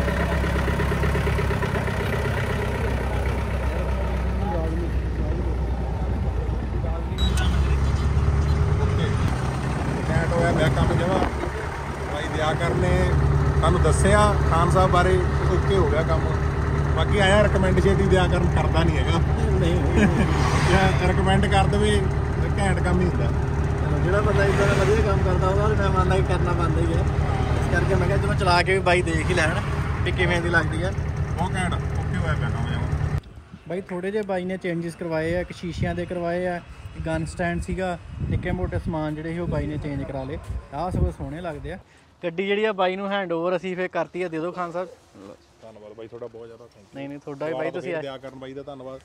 ਘੈਂਟ ਹੋਇਆ ਮੈਂ ਕੰਮ ਜਮਾ ਬਾਈ ਦਿਆ ਕਰਨੇ ਤੁਹਾਨੂੰ ਦੱਸਿਆ ਖਾਨ ਸਾਹਿਬ ਬਾਰੇ, ਓਕੇ ਹੋ ਗਿਆ ਕੰਮ। ਬਾਕੀ ਆਇਆ ਰეკਮੈਂਡ ਛੇਤੀ ਦਿਆ ਕਰਨ ਕਰਦਾ ਨਹੀਂ ਹੈਗਾ, ਨਹੀਂ ਰეკਮੈਂਡ ਕਰ ਦੇਵੇ ਘੈਂਟ ਕੰਮ ਹੀ ਹੁੰਦਾ। ਜਿਹੜਾ ਬੰਦਾ ਇਦਾਂ ਦਾ ਵਧੀਆ ਕੰਮ ਕਰਦਾ ਉਹਦਾ ਮੈਂ ਮੰਨਦਾ ਕਿ ਕਰਨਾ ਬਣਦਾ ਹੀ ਹੈ। ਇਸ ਕਰਕੇ ਮੈਂ ਕਿਹਾ ਚਲੋ ਚਲਾ ਕੇ ਵੀ ਬਾਈ ਦੇਖ ਹੀ ਲੈਣ ਵੀ ਕਿਵੇਂ ਦੀ ਲੱਗਦੀ ਹੈ। ਬਹੁਤ ਘੈਂਟ ਓਕੇ ਹੋਇਆ ਪਿਆ ਕੰਮ ਜਮਾ ਬਾਈ। ਥੋੜੇ ਜਿਹੇ ਬਾਈ ਨੇ ਚੇਂਜਸ ਕਰਵਾਏ ਆ, ਇੱਕ ਸ਼ੀਸ਼ਿਆਂ ਦੇ ਕਰਵਾਏ ਆ, ਗਨ ਸਟੈਂਡ ਸੀਗਾ, ਨਿੱਕੇ ਮੋਟੇ ਸਮਾਨ ਜਿਹੜੇ ਸੀ ਉਹ ਬਾਈ ਨੇ ਚੇਂਜ ਕਰਾ ਲਏ। ਆਹ ਸਭ ਸੋਹਣੇ ਲੱਗਦੇ ਆ। ਗੱਡੀ ਜਿਹੜੀ ਆ ਬਾਈ ਨੂੰ ਹੈਂਡ ਓਵਰ ਅਸੀਂ ਫੇਰ ਕਰਤੀ ਆ, ਦੇ ਦਿਓ ਖਾਨ ਸਾਹਿਬ। ਧੰਨਵਾਦ ਬਾਈ ਤੁਹਾਡਾ ਬਹੁਤ ਜ਼ਿਆਦਾ। ਨਹੀਂ ਨਹੀਂ ਤੁਹਾਡਾ ਵੀ ਬਾਈ, ਤੁਸੀਂ ਦਿਆ ਕਰਨ ਬਾਈ ਦਾ ਧੰਨਵਾਦ।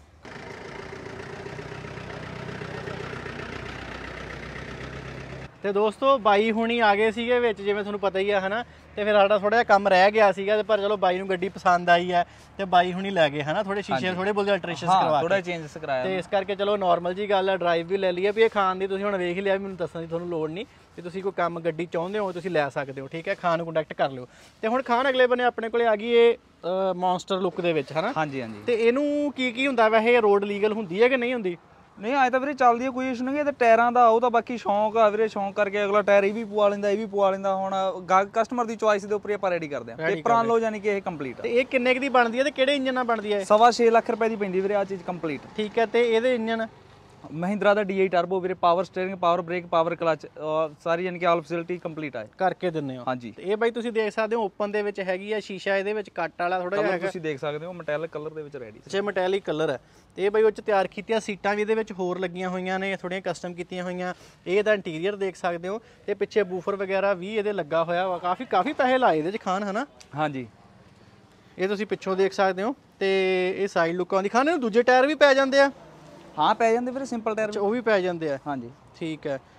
ਤੇ ਦੋਸਤੋ ਬਾਈ ਹੁਣੀ ਆ ਗਏ ਸੀਗੇ ਵਿੱਚ, ਜਿਵੇਂ ਤੁਹਾਨੂੰ ਪਤਾ ਹੀ ਆ ਹਨਾ। ਤੇ ਫਿਰ ਸਾਡਾ ਥੋੜਾ ਜਿਹਾ ਕੰਮ ਰਹਿ ਗਿਆ ਸੀਗਾ, ਪਰ ਚਲੋ ਬਾਈ ਨੂੰ ਗੱਡੀ ਪਸੰਦ ਆਈ ਹੈ ਤੇ ਬਾਈ ਹੁਣੀ ਲੈ ਗਏ ਹਨਾ। ਥੋੜੇ ਸ਼ੀਸ਼ੇ ਥੋੜੇ ਬੋਲਦੇ ਅਲਟਰੇਸ਼ਨਸ ਕਰਵਾ ਥੋੜਾ ਚੇਂਜਸ ਕਰਾਇਆ, ਤੇ ਇਸ ਕਰਕੇ ਚਲੋ ਨਾਰਮਲ ਜੀ ਗੱਲ ਹੈ। ਡਰਾਈਵ ਵੀ ਲੈ ਲਈ ਹੈ ਵੀ ਇਹ ਖਾਨ ਦੀ ਤੁਸੀਂ ਹੁਣ ਵੇਖ ਹੀ ਲਿਆ, ਵੀ ਮੈਨੂੰ ਦੱਸਣ ਦੀ ਤੁਹਾਨੂੰ ਲੋੜ ਨਹੀਂ। ਜੇ ਤੁਸੀਂ ਕੋਈ ਕੰਮ ਗੱਡੀ ਚਾਹੁੰਦੇ ਹੋ ਤੁਸੀਂ ਲੈ ਸਕਦੇ ਹੋ, ਠੀਕ ਹੈ? ਖਾਨ ਨੂੰ ਕੰਟੈਕਟ ਕਰ ਲਿਓ। ਤੇ ਹੁਣ ਖਾਨ ਅਗਲੇ ਬੰਨੇ ਆਪਣੇ ਕੋਲੇ ਆ ਗਈ ਇਹ ਮੌਨਸਟਰ ਲੁੱਕ ਦੇ ਵਿੱਚ ਹਨਾ। ਹਾਂਜੀ ਹਾਂਜੀ। ਤੇ ਇਹਨੂੰ ਕੀ ਕੀ ਹੁੰਦਾ ਵੈਸੇ, ਇਹ ਰੋਡ ਲੀਗਲ ਹੁੰਦੀ ਹੈ ਕਿ ਨਹੀਂ ਹੁੰਦੀ? ਨਹੀਂ ਆਏ ਤਾਂ ਵੀਰੇ ਚੱਲਦੀ ਹੈ, ਕੋਈ ਇਸ਼ੂ ਨਹੀਂ। ਤੇ ਟਾਇਰਾਂ ਦਾ ਉਹ ਤਾਂ ਬਾਕੀ ਸ਼ੌਂਕ ਆ ਵੀਰੇ, ਸ਼ੌਂਕ ਕਰਕੇ ਅਗਲਾ ਟਾਇਰ ਇਹ ਵੀ ਪਵਾ ਲੈਂਦਾ, ਇਹ ਵੀ ਪਵਾ ਲੈਂਦਾ। ਹੁਣ ਕਸਟਮਰ ਦੀ ਚੁਆਇਸ ਦੇ ਉੱਪਰ ਆਪਾਂ ਰੈਡੀ ਕਰਦੇ ਹਾਂ। ਪੇਪਰਾਂ ਲੋ ਯਾਨੀ ਕਿ ਇਹ ਕੰਪਲੀਟ। ਤੇ ਇਹ ਕਿੰਨੇ ਕੁ ਦੀ ਬਣਦੀ ਹੈ ਤੇ ਕਿਹੜੇ ਇੰਜਨ ਨਾਲ ਬਣਦੀ ਹੈ? ਸਵਾ ਛੇ ਲੱਖ ਰੁਪਏ ਦੀ ਪੈਂਦੀ ਵੀਰੇ ਆ ਚੀਜ਼ ਕੰਪਲੀਟ। ਠੀਕ ਹੈ। ਤੇ ਇਹਦੇ ਇੰਜਨ ਮਹਿੰਦਰਾ ਦਾ ਡੀ ਆਈ ਟਰਬੋ ਵੀਰੇ, power steering, power brake, power clutch, ਸਾਰੀ ਯਾਨੀ ਕਿ ਆਲ ਫੈਸਿਲਿਟੀ ਕੰਪਲੀਟ ਆ ਕਰਕੇ ਦਿੰਦੇ ਹੋ। ਹਾਂਜੀ। ਇਹ ਬਾਈ ਤੁਸੀਂ ਦੇਖ ਸਕਦੇ ਹੋ ਓਪਨ ਦੇ ਵਿੱਚ ਹੈਗੀ ਆ, ਸ਼ੀਸ਼ਾ ਇਹਦੇ ਵਿੱਚ ਕੱਟ ਵਾਲਾ ਥੋੜਾ ਜਿਹਾ ਹੈਗਾ, ਤੁਸੀਂ ਦੇਖ ਸਕਦੇ ਹੋ ਮੈਟੈਲਿਕ ਕਲਰ ਦੇ ਵਿੱਚ ਰੈਡੀ। ਅੱਛਾ ਮੈਟੈਲਿਕ ਕਲਰ ਹੈ। ਤੇ ਇਹ ਬਾਈ ਉਹ ਚ ਤਿਆਰ ਕੀਤੀਆਂ ਸੀਟਾਂ ਵੀ ਇਹਦੇ ਵਿੱਚ ਹੋਰ ਲੱਗੀਆਂ ਹੋਈਆਂ ਨੇ, ਥੋੜੀਆਂ ਕਸਟਮ ਕੀਤੀਆਂ ਹੋਈਆਂ। ਇਹ ਇਹਦਾ ਇੰਟੀਰੀਅਰ ਦੇਖ ਸਕਦੇ ਹੋ। ਤੇ ਪਿੱਛੇ ਬੂਫਰ ਵਗੈਰਾ ਵੀ ਇਹਦੇ ਲੱਗਾ ਹੋਇਆ ਵਾ, ਕਾਫੀ ਕਾਫੀ ਪੈਸੇ ਲਾਏ ਇਹਦੇ ਚ ਖਾਨ ਹਨਾ। ਹਾਂਜੀ। ਇਹ ਤੁਸੀਂ ਪਿੱਛੋਂ ਦੇਖ ਸਕਦੇ ਹੋ। ਤੇ ਇਹ ਸਾਈਡ ਲੁੱਕਾਂ ਦੀ ਖਾਨ, ਦੂਜੇ ਟਾਇਰ ਵੀ ਪੈ ਜਾਂਦੇ ਆ? ਹਾਂ ਪੈ ਜਾਂਦੇ ਵੀਰੇ, ਸਿੰਪਲ ਟਾਇਰ ਉਹ ਵੀ ਪੈ ਜਾਂਦੇ ਆ। ਹਾਂਜੀ। ਠੀਕ ਹੈ।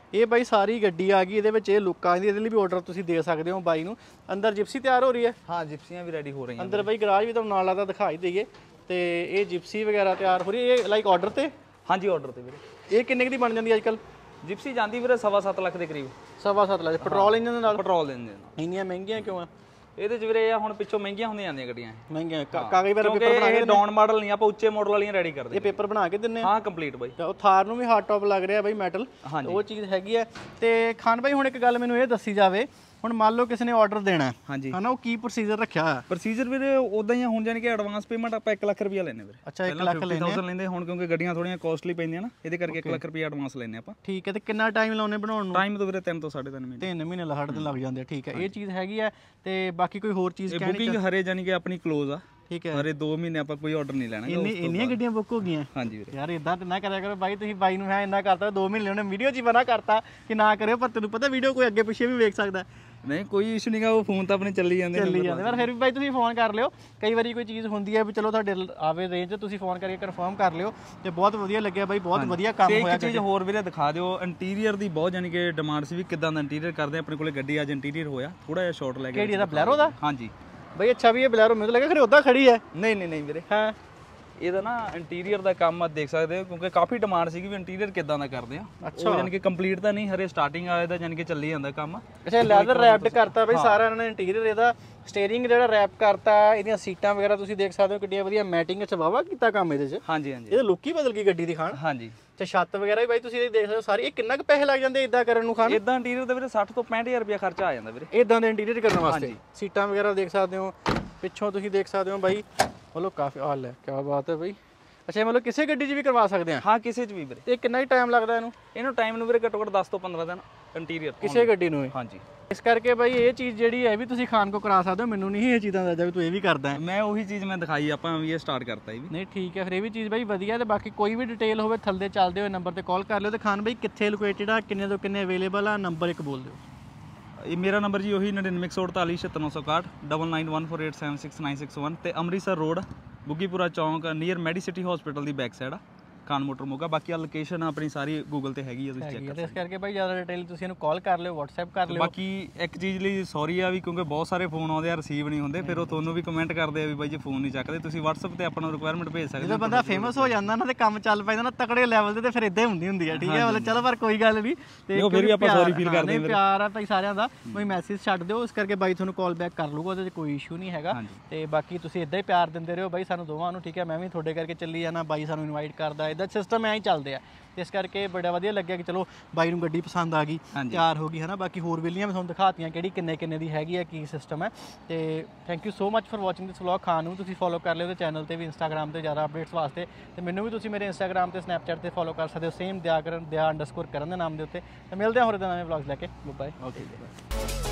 ਇਹ ਬਾਈ ਸਾਰੀ ਗੱਡੀ ਆ ਗਈ, ਇਹਦੇ ਵਿੱਚ ਇਹ ਲੁੱਕ ਆ ਜਾਂਦੀ, ਇਹਦੇ ਲਈ ਵੀ ਆਰਡਰ ਤੁਸੀਂ ਦੇ ਸਕਦੇ ਹੋ ਬਾਈ ਨੂੰ। ਅੰਦਰ ਜਿਪਸੀ ਤਿਆਰ ਹੋ ਰਹੀ ਹੈ, ਹਾਂ ਜਿਪਸੀਆਂ ਵੀ ਰੈਡੀ ਹੋ ਰਹੀਆਂ ਅੰਦਰ ਬਾਈ ਗਰਾਜ ਵੀ ਤੁਹਾਨੂੰ ਨਾਲ ਲੱਗਦਾ ਦਿਖਾਈ ਦੇਈਏ, ਤੇ ਇਹ ਜਿਪਸੀ ਵਗੈਰਾ ਤਿਆਰ ਹੋ ਰਹੀ ਹੈ, ਇਹ ਲਾਈਕ ਆਰਡਰ ਤੇ। ਹਾਂਜੀ ਆਰਡਰ ਤੇ ਵੀਰੇ। ਇਹ ਕਿੰਨੇ ਕੁ ਦੀ ਬਣ ਜਾਂਦੀ ਅੱਜ ਕੱਲ ਜਿਪਸੀ ਜਾਂਦੀ ਵੀਰੇ ਸਵਾ ਸੱਤ ਲੱਖ ਦੇ ਕਰੀਬ। ਸਵਾ ਸੱਤ ਲੱਖ ਪੈਟਰੋਲ ਇੰਜਨ ਦੇ ਨਾਲ। ਪੈਟਰੋਲ ਦੇ ਇੰਜਨ। ਇੰਨੀਆਂ ਮਹਿੰਗੀਆਂ ਕਿਉਂ ਆ? ਇਹਦੇ ਚ ਵੀਰੇ ਇਹ ਹੁਣ ਪਿੱਛੋਂ ਮਹਿੰਗੀਆਂ ਹੁੰਦੀਆਂ ਜਾਂਦੀਆਂ ਗੱਡੀਆਂ, ਮਹਿੰਗੀਆਂ ਕਾਗਜ਼ ਵਾਲਾ ਪੇਪਰ ਬਣਾ ਕੇ ਡਾਊਨ ਮਾਡਲ ਨਹੀਂ, ਆਪਾਂ ਉੱਚੇ ਮਾਡਲ ਵਾਲੀਆਂ ਰੈਡੀ ਕਰਦੇ ਇਹ ਪੇਪਰ ਬਣਾ ਕੇ ਦਿੰਨੇ ਆ। ਹਾਂ ਕੰਪਲੀਟ ਬਾਈ। ਉਹ ਥਾਰ ਨੂੰ ਵੀ ਹਾਰਡ ਟੌਪ ਲੱਗ ਰਿਹਾ ਬਾਈ ਮੈਟਲ, ਉਹ ਚੀਜ਼ ਹੈਗੀ ਆ। ਤੇ ਖਾਨ ਬਾਈ ਹੁਣ ਇੱਕ ਗੱਲ ਮੈਨੂੰ ਇਹ ਦੱਸੀ ਜਾਵੇ, ਹੁਣ ਮੰਨ ਲਓ ਕਿਸੇ ਨੇ ਆਰਡਰ ਦੇਣਾ ਹਾਂਜੀ ਹਨਾ, ਉਹ ਕੀ ਪ੍ਰੋਸੀਜਰ ਰੱਖਿਆ ਹੋਇਆ? ਪ੍ਰੋਸੀਜਰ ਵੀਰੇ ਉਦਾਂ ਹੀ ਆ, ਹੁਣ ਜਾਨੀ ਕਿ ਐਡਵਾਂਸ ਪੇਮੈਂਟ ਆਪਾਂ ਇੱਕ ਲੱਖ ਰੁਪਇਆ ਲੈਨੇ ਵੀਰੇ। ਅੱਛਾ ਇੱਕ ਲੱਖ ਲੈਣੇ ਪੰਜਾਹ ਹਜ਼ਾਰ ਲੈਂਦੇ ਹੁਣ, ਕਿਉਂਕਿ ਗੱਡੀਆਂ ਥੋੜੀਆਂ ਕਾਸਟਲੀ ਪੈਂਦੀਆਂ ਨਾ, ਇਹਦੇ ਕਰਕੇ ਇੱਕ ਲੱਖ ਰੁਪਇਆ ਐਡਵਾਂਸ ਲੈਨੇ ਆਪਾਂ। ਠੀਕ ਹੈ। ਤੇ ਕਿੰਨਾ ਟਾਈਮ ਲਾਉਣੇ ਬਣਾਉਣ ਨੂੰ? ਟਾਈਮ ਤਾਂ ਵੀਰੇ ਤਿੰਨ ਤੋਂ ਸਾਢੇ ਤਿੰਨ ਮਹੀਨੇ। ਤਿੰਨ ਮਹੀਨੇ ਸਾਡੇ ਤੇ ਲੱਗ ਜਾਂਦੇ ਆ। ਠੀਕ ਹੈ, ਇਹ ਚੀਜ਼ ਹੈਗੀ ਆ। ਤੇ ਬਾਕੀ ਕੋਈ ਹੋਰ ਚੀਜ਼ ਕਹਿਣੀ? ਬੁਕਿੰਗ ਹਰੇ ਜਾਨੀ ਕਿ ਆਪਣੀ ਕਲੋਜ਼ ਆ। ਠੀਕ ਹੈ, ਹਰੇ ਦੋ ਮਹੀਨੇ ਆਪਾਂ ਕੋਈ ਆਰਡਰ ਨਹੀਂ ਲੈਣਾ। ਇੰਨੀ ਇੰਨੀਆਂ ਗੱਡੀਆਂ ਬੁੱਕ ਹੋ ਗਈਆਂ? ਹਾਂਜੀ ਵੀਰੇ। ਯਾਰ ਇਦਾਂ ਤੇ ਨਾ ਕਰਿਆ ਕਰੋ ਬਾਈ, ਤੁਸੀਂ ਬਾਈ ਨੂੰ ਮੈਂ ਇੰਨਾ ਕਰਤਾ, ਦੋ ਮਹੀਨੇ ਉਹਨੇ ਵੀਡੀਓ 'ਚ ਹੀ ਮਨਾ ਕਰਤਾ ਕਿ ਨਾ ਕਰਿਓ, ਪਰ ਤੈਨੂੰ ਪਤਾ ਵੀਡੀਓ ਕੋਈ ਅੱਗੇ ਪਿੱਛੇ ਵੀ ਵੇਖ ਸਕਦਾ। ਨਹੀਂ ਕੋਈ ਇਸ਼ੂ ਨਹੀਂਗਾ, ਉਹ ਫੋਨ ਤਾਂ ਆਪਣੇ ਚੱਲੀ ਜਾਂਦੇ ਨੇ ਚੱਲੀ ਜਾਂਦੇ, ਪਰ ਫਿਰ ਵੀ ਬਾਈ ਤੁਸੀਂ ਫੋਨ ਕਰ ਲਿਓ। ਕਈ ਵਾਰੀ ਕੋਈ ਚੀਜ਼ ਹੁੰਦੀ ਹੈ ਵੀ ਚਲੋ ਤੁਹਾਡੇ ਆਵੇ ਰੇਂਜ 'ਚ, ਤੁਸੀਂ ਫੋਨ ਕਰਕੇ ਕਨਫਰਮ ਕਰ ਲਿਓ। ਤੇ ਬਹੁਤ ਵਧੀਆ ਲੱਗਿਆ ਬਾਈ, ਬਹੁਤ ਵਧੀਆ ਕੰਮ ਹੋਇਆ। ਇੱਕ ਚੀਜ਼ ਹੋਰ ਵੀਰੇ ਦਿਖਾ ਦਿਓ, ਇੰਟੀਰੀਅਰ ਦੀ ਬਹੁਤ ਜਾਨੀ ਕਿ ਡਿਮਾਂਡ ਸੀ ਵੀ ਕਿਦਾਂ ਦਾ ਇੰਟੀਰੀਅਰ ਕਰਦੇ ਆਪਣੇ ਕੋਲੇ ਗੱਡੀ ਅੱਜ ਇੰਟੀਰੀਅਰ ਹੋਇਆ, ਥੋੜਾ ਜਿਹਾ ਸ਼ਾਰਟ ਲੈ ਕੇ। ਕਿਹੜੀ ਇਹਦਾ ਬਲੈਰੋ ਦਾ? ਹਾਂਜੀ ਬਾਈ ਅੱਛਾ ਵੀ ਇਹ ਬਲੈਰੋ ਮੈਨੂੰ ਲੱਗਾ ਖਰੇ ਉਦਾਂ ਖੜੀ ਹੈ। ਨਹੀਂ ਨਹੀਂ ਨਹੀਂ ਵੀਰੇ, ਹਾਂ ਇਹਦਾ ਨਾ ਇੰਟੀਰੀਅਰ ਦਾ ਕੰਮ ਆ ਦੇਖ ਸਕਦੇ ਹੋ, ਕਿਉਂਕਿ ਕਾਫੀ ਡਿਮਾਂਡ ਸੀਗੀ ਵੀ ਇੰਟੀਰੀਅਰ ਕਿਦਾਂ ਦਾ ਕਰਦੇ ਆ। ਉਹ ਯਾਨੀ ਕਿ ਕੰਪਲੀਟ ਤਾਂ ਨਹੀਂ, ਹਰੇ ਸਟਾਰਟਿੰਗ ਆਇਆ ਦਾ ਯਾਨੀ ਕਿ ਚੱਲੀ ਜਾਂਦਾ ਕੰਮ। ਅੱਛਾ ਲੈਦਰ ਰੈਪਡ ਕਰਤਾ ਬਈ ਸਾਰਾ ਇਹਨਾਂ ਨੇ ਇੰਟੀਰੀਅਰ ਇਹਦਾ, ਸਟੀਅਰਿੰਗ ਜਿਹੜਾ ਰੈਪ ਕਰਤਾ, ਇਹਦੀਆਂ ਸੀਟਾਂ ਵਗੈਰਾ ਤੁਸੀਂ ਦੇਖ ਸਕਦੇ ਹੋ ਕਿੰਨੀਆਂ ਵਧੀਆ, ਮੈਟਿੰਗ ਚ ਵਾਵਾ ਕੀਤਾ ਕੰਮ ਇਹਦੇ ਚ। ਹਾਂਜੀ ਹਾਂਜੀ, ਇਹਦਾ ਲੁੱਕ ਹੀ ਬਦਲ ਗਈ ਗੱਡੀ ਦੀ ਖਾਨ। ਹਾਂਜੀ ਤੇ ਛੱਤ ਵਗੈਰਾ ਵੀ ਬਾਈ ਤੁਸੀਂ ਇਹ ਦੇਖ ਸਕਦੇ ਹੋ ਸਾਰੀ। ਇਹ ਕਿੰਨਾ ਕੁ ਪੈਸੇ ਲੱਗ ਜਾਂਦੇ ਇਦਾਂ ਕਰਨ ਨੂੰ ਖਾਨ? ਇਦਾਂ ਇੰਟੀਰੀਅਰ ਦਾ ਵੀਰੇ ਸੱਠ ਤੋਂ ਪੈਂਹਠ ਹਜ਼ਾਰ ਰੁਪਇਆ ਖਰਚਾ ਆ ਜਾਂਦਾ ਵੀਰੇ ਇਦਾਂ ਦੇ ਇੰਟੀਰੀਅਰ ਕਰਨ ਵਾਸਤੇ। ਸੀਟਾਂ ਵਗੈਰਾ ਦੇਖ ਸਕਦੇ ਹੋ, ਪਿੱਛੋਂ ਤੁਸੀਂ ਦੇਖ ਸਕਦੇ ਹੋ ਬਾਈ, ਮਤਲਬ ਕਾਫੀ ਹਾਲ ਹੈ, ਕੀ ਬਾਤ ਹੈ ਬਾਈ। ਅੱਛਾ ਮਤਲਬ ਕਿਸੇ ਗੱਡੀ 'ਚ ਵੀ ਕਰਵਾ ਸਕਦੇ ਆ? ਹਾਂ ਕਿਸੇ 'ਚ ਵੀ ਵੀਰੇ। ਤੇ ਕਿੰਨਾ ਹੀ ਟਾਈਮ ਲੱਗਦਾ ਇਹਨੂੰ? ਇਹਨੂੰ ਟਾਈਮ ਨੂੰ ਵੀਰੇ ਘੱਟੋ ਘੱਟ ਦਸ ਤੋਂ ਪੰਦਰਾਂ ਦਿਨ ਇੰਟੀਰੀਅਰ ਕਿਸੇ ਗੱਡੀ ਨੂੰ? ਹਾਂਜੀ। ਇਸ ਕਰਕੇ ਬਾਈ ਇਹ ਚੀਜ਼ ਜਿਹੜੀ ਹੈ ਵੀ ਤੁਸੀਂ ਖਾਨ ਕੋ ਕਰਾ ਸਕਦੇ ਹੋ। ਮੈਨੂੰ ਨਹੀਂ ਇਹ ਚੀਜ਼ਾਂ ਦੱਸਦਾ ਵੀ ਤੂੰ ਇਹ ਵੀ ਕਰਦਾ ਹੈ। ਮੈਂ ਉਹੀ ਚੀਜ਼ ਮੈਂ ਦਿਖਾਈ, ਆਪਾਂ ਵੀ ਇਹ ਸਟਾਰਟ ਕਰਤਾ ਇਹ ਵੀ। ਨਹੀਂ ਠੀਕ ਹੈ, ਫਿਰ ਇਹ ਵੀ ਚੀਜ਼ ਬਾਈ ਵਧੀਆ। ਤੇ ਬਾਕੀ ਕੋਈ ਵੀ ਡਿਟੇਲ ਹੋਵੇ ਥੱਲੇ ਚੱਲਦੇ ਹੋਏ ਨੰਬਰ ਤੇ ਕਾਲ ਕਰ ਲਿਓ। ਤੇ ਖਾਨ ਬਾਈ ਕਿੱਥੇ ਲੋਕੇਟਡ ਆ, ਕਿੰਨੇ ਤੋਂ ਕਿੰਨੇ ਅਵੇਲੇਬਲ ਆ, ਨੰਬਰ ਇੱਕ ਬੋਲ ਦਿਓ। ਇਹ ਮੇਰਾ ਨੰਬਰ ਜੀ ਉਹੀ ਨੜਿਨਵੇਂ ਇੱਕ ਸੌ ਅੜਤਾਲੀ ਛਿਹੱਤਰ ਨੌ ਸੌ ਇਕਾਹਠ double nine one four eight seven six nine six one. ਤੇ ਅੰਮ੍ਰਿਤਸਰ ਰੋਡ ਬੁੱਗੀਪੁਰਾ ਚੌਂਕ ਨੀਅਰ ਮੈਡੀਸਿਟੀ ਹਸਪੀਟਲ ਦੀ ਬੈਕ ਸਾਈਡ ਆ, ਖਾਨ ਮੋਟਰ ਮੋਗਾ। ਬਾਕੀ ਆ ਲੋਕੇਸ਼ਨ ਆਪਣੀ ਸਾਰੀ ਗੂਗਲ ਤੇ ਹੈਗੀ ਆ, ਤੁਸੀਂ ਚੈੱਕ ਕਰ ਸਕਦੇ ਹੋ। ਇਸ ਕਰਕੇ ਬਾਈ ਜ਼ਿਆਦਾ ਡਿਟੇਲ ਤੁਸੀਂ ਇਹਨੂੰ ਕਾਲ ਕਰ ਲਿਓ, WhatsApp ਕਰ ਲਿਓ। ਬਾਕੀ ਇੱਕ ਚੀਜ਼ ਲਈ ਸੌਰੀ ਆ ਵੀ, ਕਿਉਂਕਿ ਬਹੁਤ ਸਾਰੇ ਫੋਨ ਆਉਂਦੇ ਆ ਰਿਸੀਵ ਨਹੀਂ ਹੁੰਦੇ, ਫਿਰ ਉਹ ਤੁਹਾਨੂੰ ਵੀ ਕਮੈਂਟ ਕਰਦੇ ਆ ਵੀ ਬਾਈ ਜੀ ਫੋਨ ਨਹੀਂ ਚੱਕਦੇ। ਤੁਸੀਂ WhatsApp ਤੇ ਆਪਾਂ ਨੂੰ ਰਿਕੁਆਇਰਮੈਂਟ ਭੇਜ ਸਕਦੇ ਹੋ। ਜਦੋਂ ਬੰਦਾ ਫੇਮਸ ਹੋ ਜਾਂਦਾ ਨਾ ਤੇ ਕੰਮ ਚੱਲ ਪੈਂਦਾ ਨਾ ਤਕੜੇ ਲੈਵਲ ਤੇ, ਤੇ ਫਿਰ ਇਦਾਂ ਹੀ ਹੁੰਦੀ ਹੁੰਦੀ ਆ। ਠੀਕ ਹੈ ਮਤਲਬ ਚਲੋ, ਪਰ ਕੋਈ ਗੱਲ ਨਹੀਂ। ਤੇ ਫਿਰ ਵੀ ਆਪਾਂ ਸੌਰੀ ਫੀਲ ਕਰਦੇ ਹਾਂ, ਪਿਆਰ ਆ ਭਾਈ ਸਾਰਿਆਂ ਦਾ। ਕੋਈ ਮੈਸੇਜ ਛੱਡ ਦਿਓ, ਇਸ ਕਰਕੇ ਬਾਈ ਤੁਹਾਨੂੰ ਕਾਲ ਬੈਕ ਕਰ ਲੂਗਾ, ਉਹਦੇ 'ਚ ਕੋਈ ਇਸ਼ੂ ਨਹੀਂ ਹੈਗਾ। ਤੇ ਬਾਕੀ ਤੁਸੀਂ ਇਦਾਂ ਹੀ ਪਿਆਰ ਦਿੰਦੇ ਰਹੋ ਬਾਈ ਸਾਨੂੰ ਦੋਵਾਂ ਨੂੰ। ਠੀਕ ਹੈ, ਮੈਂ ਵੀ ਤੁਹਾਡੇ ਕਰਕੇ ਚੱਲੀ ਜਾਣਾ, ਬਾਈ ਸਾਨੂੰ ਇਨਵਾਈਟ ਕਰਦਾ, ਇਦਾਂ ਸਿਸਟਮ ਐਂ ਹੀ ਚੱਲਦੇ ਆ। ਤੇ ਇਸ ਕਰਕੇ ਬੜਾ ਵਧੀਆ ਲੱਗਿਆ ਕਿ ਚਲੋ ਬਾਈ ਨੂੰ ਗੱਡੀ ਪਸੰਦ ਆ ਗਈ, ਤਿਆਰ ਹੋ ਗਈ ਹੈ ਨਾ। ਬਾਕੀ ਹੋਰ ਵੇਲੀਆਂ ਮੈਂ ਤੁਹਾਨੂੰ ਦਿਖਾਤੀਆਂ ਕਿਹੜੀ ਕਿੰਨੇ ਕਿੰਨੇ ਦੀ ਹੈਗੀ ਆ, ਕੀ ਸਿਸਟਮ ਹੈ। ਤੇ thank you so much for watching this vlog. Khan ਨੂੰ ਤੁਸੀਂ ਫੋਲੋ ਕਰ ਲਿਓ ਤੇ ਚੈਨਲ ਤੇ ਵੀ, ਇੰਸਟਾਗ੍ਰਾਮ ਤੇ ਜ਼ਿਆਦਾ ਅਪਡੇਟਸ ਵਾਸਤੇ। ਤੇ ਮੈਨੂੰ ਵੀ ਤੁਸੀਂ ਮੇਰੇ ਇੰਸਟਾਗ੍ਰਾਮ ਤੇ ਸਨੈਪਚੈਟ ਤੇ ਫੋਲੋ ਕਰ ਸਕਦੇ ਹੋ, ਸੇਮ ਦਿਆ ਕਰਨ ਦਿਆ ਅੰਡਰਸਕੋਰ ਕਰਨ ਦੇ ਨਾਮ ਦੇ ਉੱਤੇ। ਤੇ ਮਿਲਦੇ ਹਾਂ ਹੋਰ ਨਵੇਂ ਵਲੌਗਸ ਲੈ ਕੇ। ਬਾਏ। ਓਕੇ।